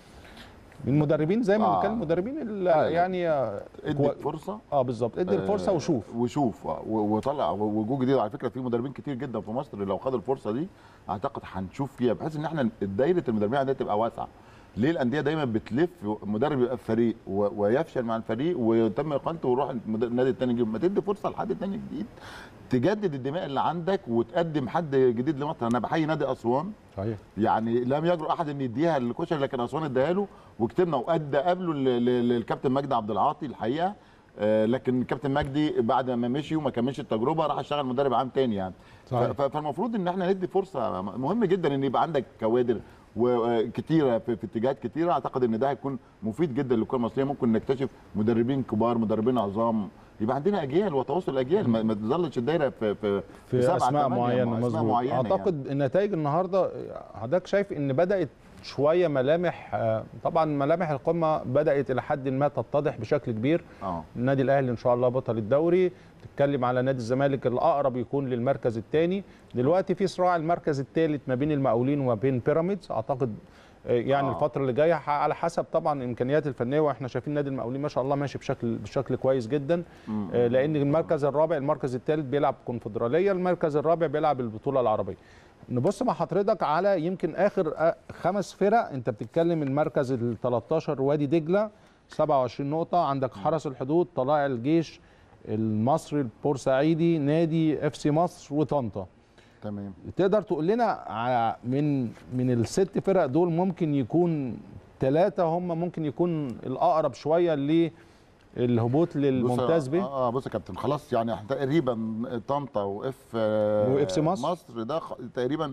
من المدربين زي ما بنتكلم مدربين يعني ادي فرصه بالظبط، ادي الفرصه وشوف وطلع وجوه جديد. على فكره في مدربين كتير جدا في مصر لو خدوا الفرصه دي اعتقد هنشوف فيها، بحيث ان احنا دايره المدربين عندنا تبقى واسعه. ليه الانديه دايما بتلف مدرب يبقى في فريق ويفشل مع الفريق ويتم اقالته ويروح النادي الثاني يجيبه؟ ما تدي فرصه لحد ثاني جديد، تجدد الدماء اللي عندك وتقدم حد جديد لمصر. انا بحيي نادي اسوان صحيح، يعني لم يجرؤ احد ان يديها للكشري، لكن اسوان اداها له وكتبنا وادى قبله للكابتن مجدي عبد العاطي الحقيقه. لكن الكابتن مجدي بعد ما مشي وما كملش التجربه راح اشتغل مدرب عام تاني يعني. فالمفروض ان احنا ندي فرصه. مهم جدا ان يبقى عندك كوادر وكتيره في اتجاهات كتيره. اعتقد ان ده هيكون مفيد جدا للكره المصريه. ممكن نكتشف مدربين كبار، مدربين عظام، يبقى عندنا اجيال وتواصل الاجيال، ما تظلش الدايره في اسماء معينه. مظبوط. اعتقد يعني النتائج النهارده حضرتك شايف ان بدات شويه ملامح، طبعا ملامح القمه بدات الى حد ما تتضح بشكل كبير. النادي الاهلي ان شاء الله بطل الدوري، تتكلم على نادي الزمالك الاقرب يكون للمركز الثاني. دلوقتي في صراع المركز الثالث ما بين المقاولين وما بين بيراميدز. اعتقد يعني الفتره اللي جايه على حسب طبعا الامكانيات الفنيه، واحنا شايفين نادي المقاولين ما شاء الله ماشي بشكل كويس جدا، لان المركز الرابع المركز الثالث بيلعب كونفدراليه، المركز الرابع بيلعب البطوله العربيه. نبص مع حضرتك على يمكن اخر 5 فرق. انت بتتكلم المركز ال 13 وادي دجله 27 نقطه، عندك حرس الحدود، طلائع الجيش، المصري، البورسعيدي، نادي اف سي مصر، وطنطا. تمام. تقدر تقول لنا من ال6 فرق دول ممكن يكون 3 هم ممكن يكون الاقرب شويه للهبوط للممتاز به؟ بص يا كابتن، خلاص يعني تقريبا طنطا واف سي مصر ده تقريبا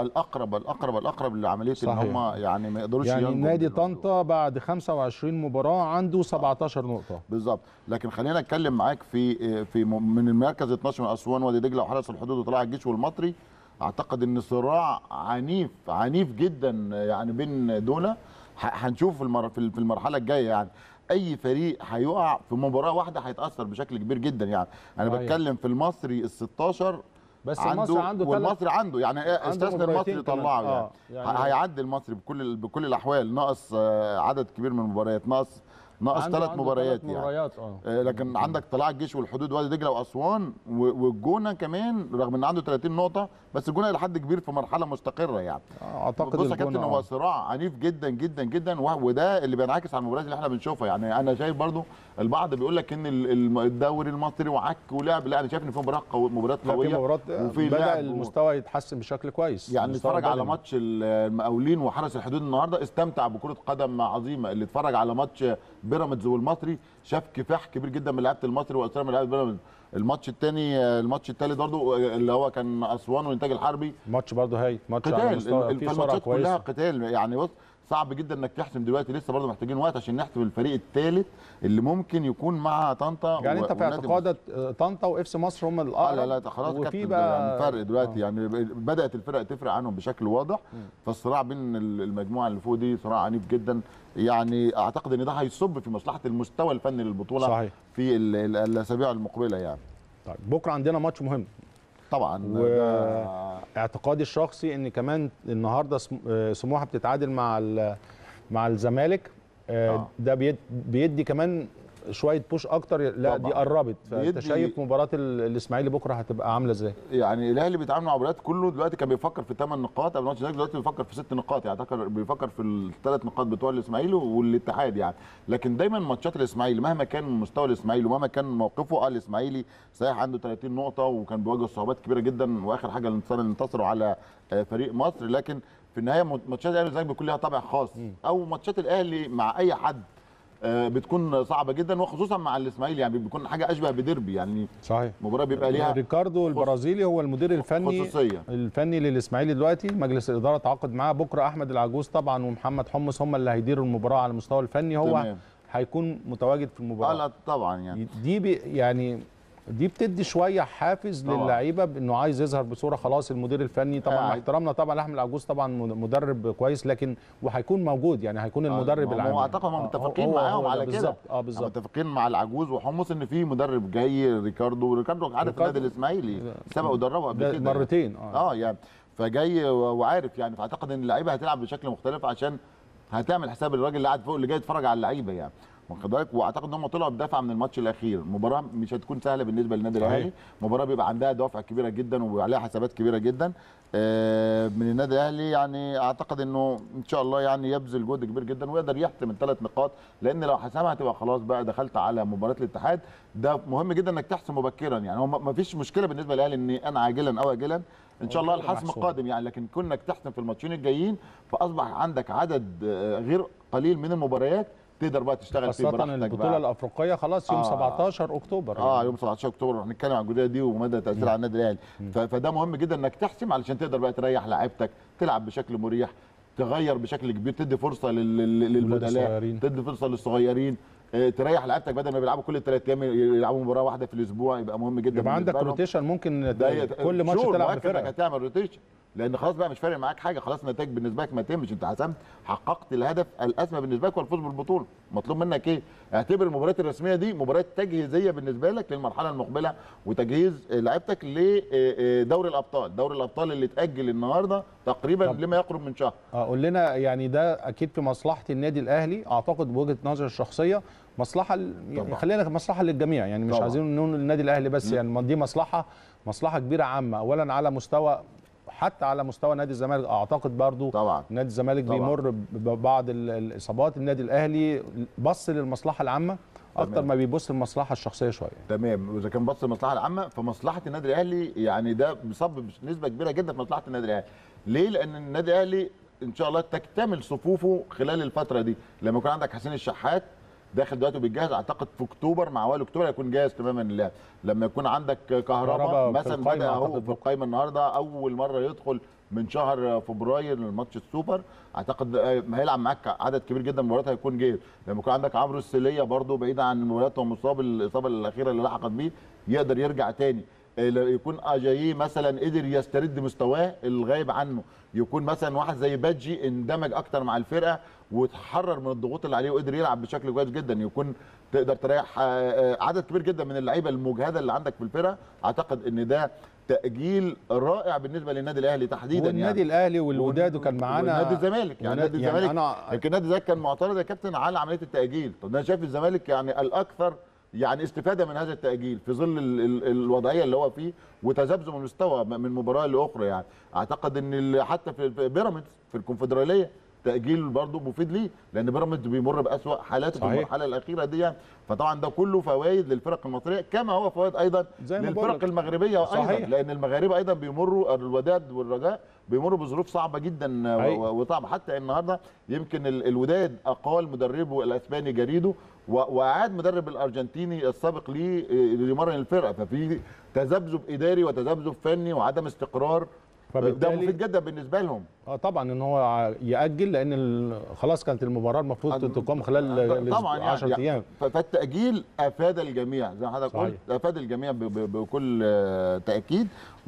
الاقرب لعمليه ان هم يعني ما يقدروش يعني نادي طنطا بعد 25 مباراه عنده 17 نقطه بالظبط. لكن خلينا نتكلم معاك في من المركز 12 من اسوان وادي دجله وحرس الحدود وطلائع الجيش والمصري. اعتقد ان صراع عنيف جدا يعني بين دول. هنشوف في المرحله الجايه يعني اي فريق هيقع في مباراه واحده هيتاثر بشكل كبير جدا. يعني انا بتكلم في المصري ال16 بس المصري عنده والمصري عنده يعني استثنى المصري طلعه يعني هيعدي المصري بكل الاحوال، ناقص عدد كبير من المباريات، ناقص 3 مباريات يعني. لكن عندك طلائع الجيش والحدود وادي دجله واسوان والجونه كمان، رغم ان عنده 30 نقطه بس الجونه الى حد كبير في مرحله مستقره يعني. اعتقد بص يا كابتن هو صراع عنيف جدا جدا جدا، وده اللي بينعكس على المباريات اللي احنا بنشوفها. يعني انا شايف برضو البعض بيقول لك ان الدوري المصري وعك ولعب، لا انا شايف ان في مباريات قويه وفي بدا المستوى يتحسن بشكل كويس. يعني اتفرج على ماتش المقاولين وحرس الحدود النهارده، استمتع بكره قدم عظيمه. اللي اتفرج على ماتش بيراميدز والمصري شاف كفاح كبير جدا من لعيبه المصري واثار من لعيبه بيراميدز. الماتش الثالث برضو اللي هو كان اسوان والانتاج الحربي، ماتش برضو هاي ماتش قتال. فالماتشات كلها قتال يعني. بص صعب جدا انك تحسم دلوقتي، لسه برضه محتاجين وقت عشان نحسم الفريق الثالث اللي ممكن يكون مع طنطا. يعني انت في اعتقادك طنطا واف سي مصر هم الاقرب؟ لا خلاص وفي بقى يعني فرق دلوقتي يعني بدات الفرق تفرق عنهم بشكل واضح. فالصراع بين المجموعه اللي فوق دي صراع عنيف جدا، يعني اعتقد ان ده هيصب في مصلحه المستوى الفني للبطوله صحيح في الاسابيع المقبله يعني. طيب بكره عندنا ماتش مهم طبعا، واعتقادي الشخصي ان كمان النهارده سموحه بتتعادل مع الزمالك، ده بيدي كمان شويه بوش اكتر. لا دي قربت. فانت شايف مباراه الاسماعيلي بكره هتبقى عامله ازاي؟ يعني الاهلي بيتعامل مع مباريات كله دلوقتي كان بيفكر في 8 نقاط قبل ماتش دلوقتي بيفكر في 6 نقاط، يعني بيفكر في ال3 نقاط بتوع الاسماعيلي والاتحاد يعني. لكن دايما ماتشات الاسماعيلي مهما كان مستوى الاسماعيلي ومهما كان موقفه، الاسماعيلي صحيح عنده 30 نقطه وكان بيواجه صعوبات كبيره جدا، واخر حاجه انتصروا على فريق مصر، لكن في النهايه ماتشات الاهلي والزمالك بيكون لها طابع خاص، او ماتشات الاهلي مع اي حد بتكون صعبه جدا، وخصوصا مع الاسماعيلي يعني بيكون حاجه اشبه بديربي يعني. صحيح، مباراه بيبقى ليها. ريكاردو البرازيلي هو المدير الفني للاسماعيلي دلوقتي. مجلس الاداره تعاقد معاه بكره. احمد العجوز طبعا ومحمد حمص هم اللي هيديروا المباراه على المستوى الفني. هو هيكون متواجد في المباراه. لا طبعا يعني دي بتدي شويه حافز للعيبه بانه عايز يظهر بصوره. خلاص المدير الفني طبعا مع احترامنا طبعا لاحمد العجوز طبعا مدرب كويس، لكن وهيكون موجود يعني هيكون المدرب العام. اعتقد هم متفقين معاهم على كده. بالظبط متفقين مع العجوز وحمص ان في مدرب جاي ريكاردو عارف النادي الاسماعيلي سبق ودربه قبل كده مرتين يعني فجاي وعارف يعني. فاعتقد ان اللعيبه هتلعب بشكل مختلف عشان هتعمل حساب الراجل اللي قاعد فوق اللي جاي يتفرج على اللعيبه يعني، واخد بالك. واعتقد ان هم طلعوا بدافع من الماتش الاخير. مباراه مش هتكون سهله بالنسبه للنادي الاهلي، مباراه بيبقى عندها دوافع كبيره جدا وعليها حسابات كبيره جدا من النادي الاهلي. يعني اعتقد انه ان شاء الله يعني يبذل جهد كبير جدا ويقدر يحسم ال3 نقاط، لان لو حسمها هتبقى خلاص بقى دخلت على مباراه الاتحاد. ده مهم جدا انك تحسم مبكرا يعني. هو ما فيش مشكله بالنسبه للاهلي ان انا عاجلا او اجلا ان شاء الله الحسم قادم يعني، لكن كونك تحسم في الماتشين الجايين فاصبح عندك عدد غير قليل من المباريات تقدر بقى تشتغل فيه براحتك. خاصة البطولة الأفريقية خلاص يوم 17 أكتوبر. يوم 17 أكتوبر هنتكلم عن الجزئية دي ومدى تأثيرها على النادي الأهلي. فده مهم جدا إنك تحسم علشان تقدر بقى تريح لاعيبتك، تلعب بشكل مريح، تغير بشكل كبير، تدي فرصة للبدلاء، تدي فرصة للصغيرين، تريح لعيبتك بدل ما بيلعبوا كل 3 ايام يلعبوا مباراه واحده في الاسبوع. يبقى مهم جدا يبقى عندك روتيشن، ممكن كل ماتش تلعب بفرقه. هتعمل روتيشن لان خلاص بقى مش فارق معاك حاجه، خلاص النتائج بالنسبه لك ما تهمش، انت حسمت، حققت الهدف الاسمى بالنسبه لك والفوز بالبطوله. مطلوب منك ايه؟ اعتبر المباريات الرسميه دي مباريات تجهيزيه بالنسبه لك للمرحله المقبله وتجهيز لعيبتك لدوري الابطال. دوري الابطال اللي اتاجل النهارده تقريبا لما يقرب من شهر. قول لنا يعني ده اكيد في مصلحه النادي الاهلي، اعتقد بوجهه نظري الشخصيه مصلحه يعني خلينا مصلحه للجميع يعني، مش عايزين نقول النادي الاهلي بس يعني، دي مصلحه كبيره عامه. اولا على مستوى، حتى على مستوى نادي الزمالك اعتقد برضو طبعا نادي الزمالك بيمر ببعض الاصابات. النادي الاهلي بص للمصلحه العامه اكتر ما بيبص للمصلحه الشخصيه شويه. تمام، واذا كان بص للمصلحه العامه فمصلحه النادي الاهلي يعني ده بيصب نسبه كبيره جدا في مصلحه النادي الاهلي. ليه؟ لان النادي الاهلي ان شاء الله تكتمل صفوفه خلال الفتره دي. لما يكون عندك حسين الشحات داخل دلوقتي بيتجهز، اعتقد في اكتوبر مع اوائل اكتوبر هيكون جاهز تماما لله. لما يكون عندك كهرباء مثلا بدا اهو في القائمه النهارده، اول مره يدخل من شهر فبراير لماتش السوبر، اعتقد هيلعب معاك عدد كبير جدا من المباريات هيكون جاهز. لما يكون عندك عمرو السليه برده بعيد عن المباريات ومصاب الاصابه الاخيره اللي لحقت بيه يقدر يرجع تاني. يكون اجاييه مثلا قدر يسترد مستواه الغايب عنه، يكون مثلا واحد زي بادجي اندمج اكتر مع الفرقه وتحرر من الضغوط اللي عليه وقدر يلعب بشكل كويس جدا، يكون تقدر تريح عدد كبير جدا من اللعيبه المجهده اللي عندك في الفرقه. اعتقد ان ده تأجيل رائع بالنسبه للنادي الاهلي تحديدا والنادي يعني. الاهلي والوداد وكان معانا نادي الزمالك يعني نادي الزمالك يمكن نادي الزمالك كان معترض يا كابتن على عمليه التأجيل. طب انا شايف الزمالك يعني الاكثر يعني استفاده من هذا التأجيل في ظل الوضعيه اللي هو فيه وتذبذب المستوى من مباراه لاخرى يعني. اعتقد ان حتى في بيراميدز في الكونفدراليه تأجيل برضه مفيد ليه، لان بيراميدز بيمر بأسوأ حالاته في المرحله الاخيره دي يعني. فطبعا ده كله فوائد للفرق المصريه كما هو فوائد ايضا للفرق المغربيه ايضا، لان المغاربه ايضا بيمروا الوداد والرجاء بيمروا بظروف صعبه جدا وصعبه. حتى النهارده يمكن الوداد اقال مدربه الاسباني جاريدو واعاد مدرب الارجنتيني السابق ليه يمرن الفرقه، ففي تذبذب اداري وتذبذب فني وعدم استقرار ده مفيد جدا بالنسبه لهم. طبعا ان هو ياجل، لان خلاص كانت المباراه المفروض تقام خلال 10 ايام. فالتاجيل افاد الجميع زي ما حضرتك قلت، افاد الجميع بكل تاكيد،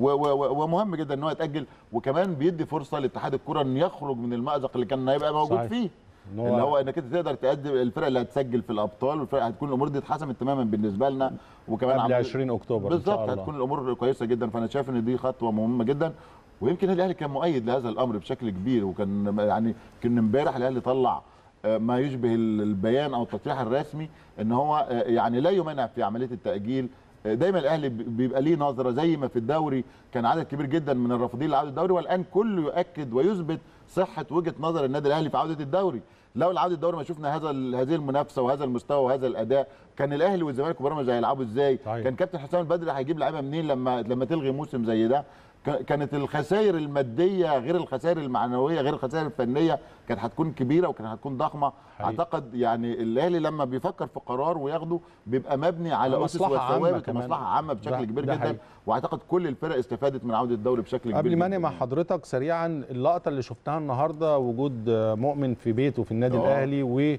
ومهم جدا ان هو يتاجل، وكمان بيدي فرصه لاتحاد الكره ان يخرج من المأزق اللي كان هيبقى موجود صحيح. فيه اللي هو انك انت تقدر تقدم الفرق اللي هتسجل في الابطال، والفرق هتكون الامور دي اتحسمت تماما بالنسبه لنا، وكمان قبل 20 اكتوبر بالظبط هتكون الامور كويسه جدا. فانا شايف ان دي خطوه مهمه جدا، ويمكن الاهلي كان مؤيد لهذا الامر بشكل كبير، وكان يعني كان امبارح الاهلي طلع ما يشبه البيان او التصريح الرسمي ان هو يعني لا يمانع في عمليه التاجيل. دايما الاهلي بيبقى ليه نظره، زي ما في الدوري كان عدد كبير جدا من الرافضين لعوده الدوري، والان كله يؤكد ويثبت صحه وجهه نظر النادي الاهلي في عوده الدوري. لو العوده الدوري ما شفنا هذه المنافسه وهذا المستوى وهذا الاداء، كان الاهلي والزمالك وبيراميدز هيلعبوا ازاي؟ صحيح. كان كابتن حسام البدري هيجيب لعيبه منين لما تلغي موسم زي ده؟ كانت الخسائر الماديه غير الخسائر المعنويه غير الخسائر الفنيه كانت هتكون كبيره وكانت هتكون ضخمه. حقيقي. اعتقد يعني الاهلي لما بيفكر في قرار وياخده بيبقى مبني على اسس وثوابت ومصلحه عامه بشكل كبير جدا حقيقي. واعتقد كل الفرق استفادت من عوده الدوري بشكل كبير. قبل ما انهي مع حضرتك سريعا، اللقطه اللي شفتها النهارده وجود مؤمن في بيته في النادي الاهلي، و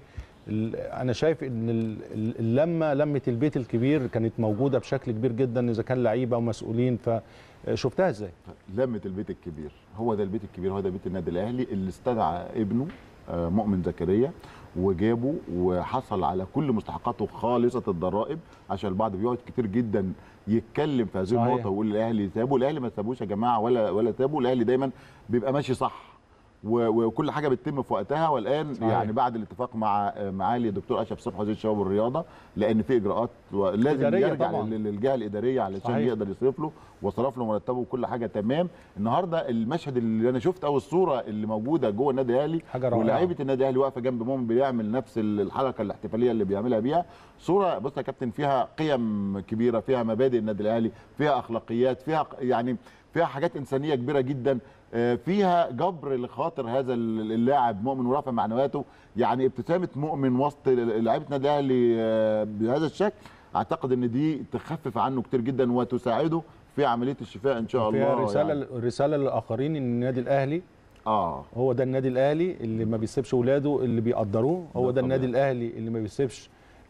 انا شايف ان لمه البيت الكبير كانت موجوده بشكل كبير جدا، اذا كان لعيبه ومسؤولين. فشفتها ازاي؟ لمه البيت الكبير، هو ده البيت الكبير، هو ده بيت النادي الاهلي اللي استدعى ابنه مؤمن زكريا وجابه وحصل على كل مستحقاته خالصه الضرائب، عشان البعض بيقعد كتير جدا يتكلم في هذه النقطه ويقول الاهلي سابه. الاهلي ما سابوش يا جماعه ولا سابه، الاهلي دايما بيبقى ماشي صح وكل حاجه بتتم في وقتها. والان صحيح. يعني بعد الاتفاق مع معالي الدكتور اشرف صبحي وزير الشباب والرياضه، لان في اجراءات لازم يرجع للجهه الاداريه علشان صحيح. يقدر يصرف له، وصرف له مرتبه وكل حاجه تمام. النهارده المشهد اللي انا شفت او الصوره اللي موجوده جوه النادي الاهلي ولاعيبه النادي الاهلي واقفه جنب مؤمن بيعمل نفس الحركه الاحتفاليه اللي بيعملها بيها، صوره بص يا كابتن فيها قيم كبيره، فيها مبادئ النادي الاهلي، فيها اخلاقيات، فيها يعني فيها حاجات انسانيه كبيره جدا، فيها جبر لخاطر هذا اللاعب مؤمن ورفع معنوياته. يعني ابتسامه مؤمن وسط لعيبه النادي الاهلي بهذا الشكل، اعتقد ان دي تخفف عنه كتير جدا وتساعده في عمليه الشفاء ان شاء الله. فيها رساله للاخرين ان النادي الاهلي هو ده النادي الاهلي اللي ما بيسيبش اولاده اللي بيقدروه، هو ده النادي الاهلي اللي ما بيسيبش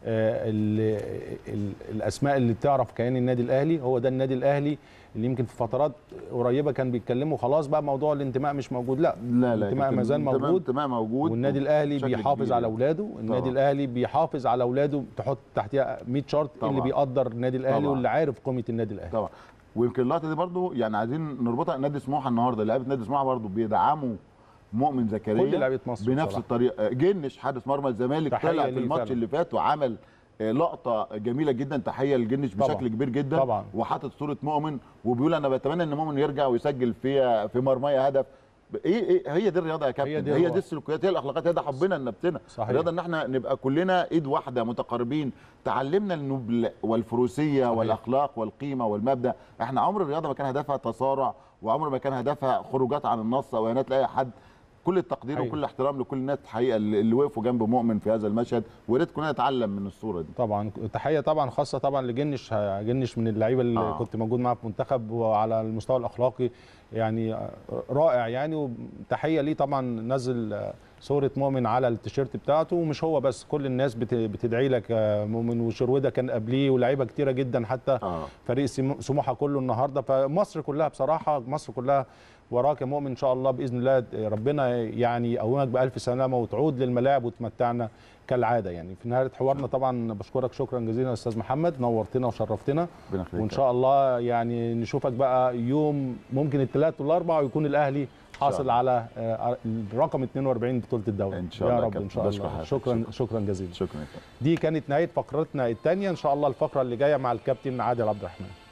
الاسماء اللي بتعرف كيان النادي الاهلي، هو ده النادي الاهلي اللي يمكن في فترات قريبه كان بيتكلموا خلاص بقى موضوع الانتماء مش موجود. لا الانتماء ما زال موجود، والنادي الاهلي بيحافظ على اولاده، النادي الاهلي بيحافظ على اولاده، تحط تحتها 100 شرط طبعا. اللي بيقدر النادي الاهلي واللي عارف قيمه النادي الاهلي طبعا. ويمكن اللقطه دي برضو يعني عايزين نربطها، نادي سموحه النهارده لعيبه نادي سموحه برضو بيدعموا مؤمن زكريا كل لعيبه مصر بنفس بصراحة. الطريقه. جنش حارس مرمى الزمالك طلع في الماتش اللي فات وعمل لقطه جميله جدا، تحيه لجنش بشكل كبير جدا طبعا. وحاطط صوره مؤمن وبيقول انا بتمنى ان مؤمن يرجع ويسجل في مرمايا هدف. ايه هي دي الرياضه يا كابتن، هي دي السلوكيات، هي الاخلاقيات، هي ده حبنا لنفسنا. الرياضه ان احنا نبقى كلنا ايد واحده متقاربين، تعلمنا النبل والفروسيه صحيح. والاخلاق والقيمه والمبدا. احنا عمر الرياضه ما كان هدفها تصارع، وعمر ما كان هدفها خروجات عن النص او اهانات لاي حد. كل التقدير وكل الاحترام لكل الناس حقيقه اللي وقفوا جنب مؤمن في هذا المشهد، ويا ريت كلنا نتعلم من الصوره دي. طبعا تحيه طبعا خاصه طبعا لجنش من اللعيبه اللي كنت موجود معاه في منتخب، وعلى المستوى الاخلاقي يعني رائع يعني. وتحيه ليه طبعا، نزل صوره مؤمن على التيشيرت بتاعته، ومش هو بس، كل الناس بتدعي لك يا مؤمن، وشروده كان قبليه ولاعيبه كتيره جدا، حتى فريق سموحه كله النهارده. فمصر كلها بصراحه، مصر كلها وراك يا مؤمن ان شاء الله باذن الله. ربنا يعني يقومك بالف سلامه وتعود للملاعب وتمتعنا كالعاده. يعني في نهايه حوارنا طبعا بشكرك شكرا جزيلا يا استاذ محمد، نورتنا وشرفتنا، وان شاء الله يعني نشوفك بقى يوم ممكن الثلاث والاربع ويكون الاهلي حاصل على رقم 42 بطوله الدوري ان شاء الله يا رب ان شاء الله. شكرا جزيلا. شكرا. دي كانت نهايه فقرتنا الثانيه، ان شاء الله الفقره اللي جايه مع الكابتن عادل عبد الرحمن.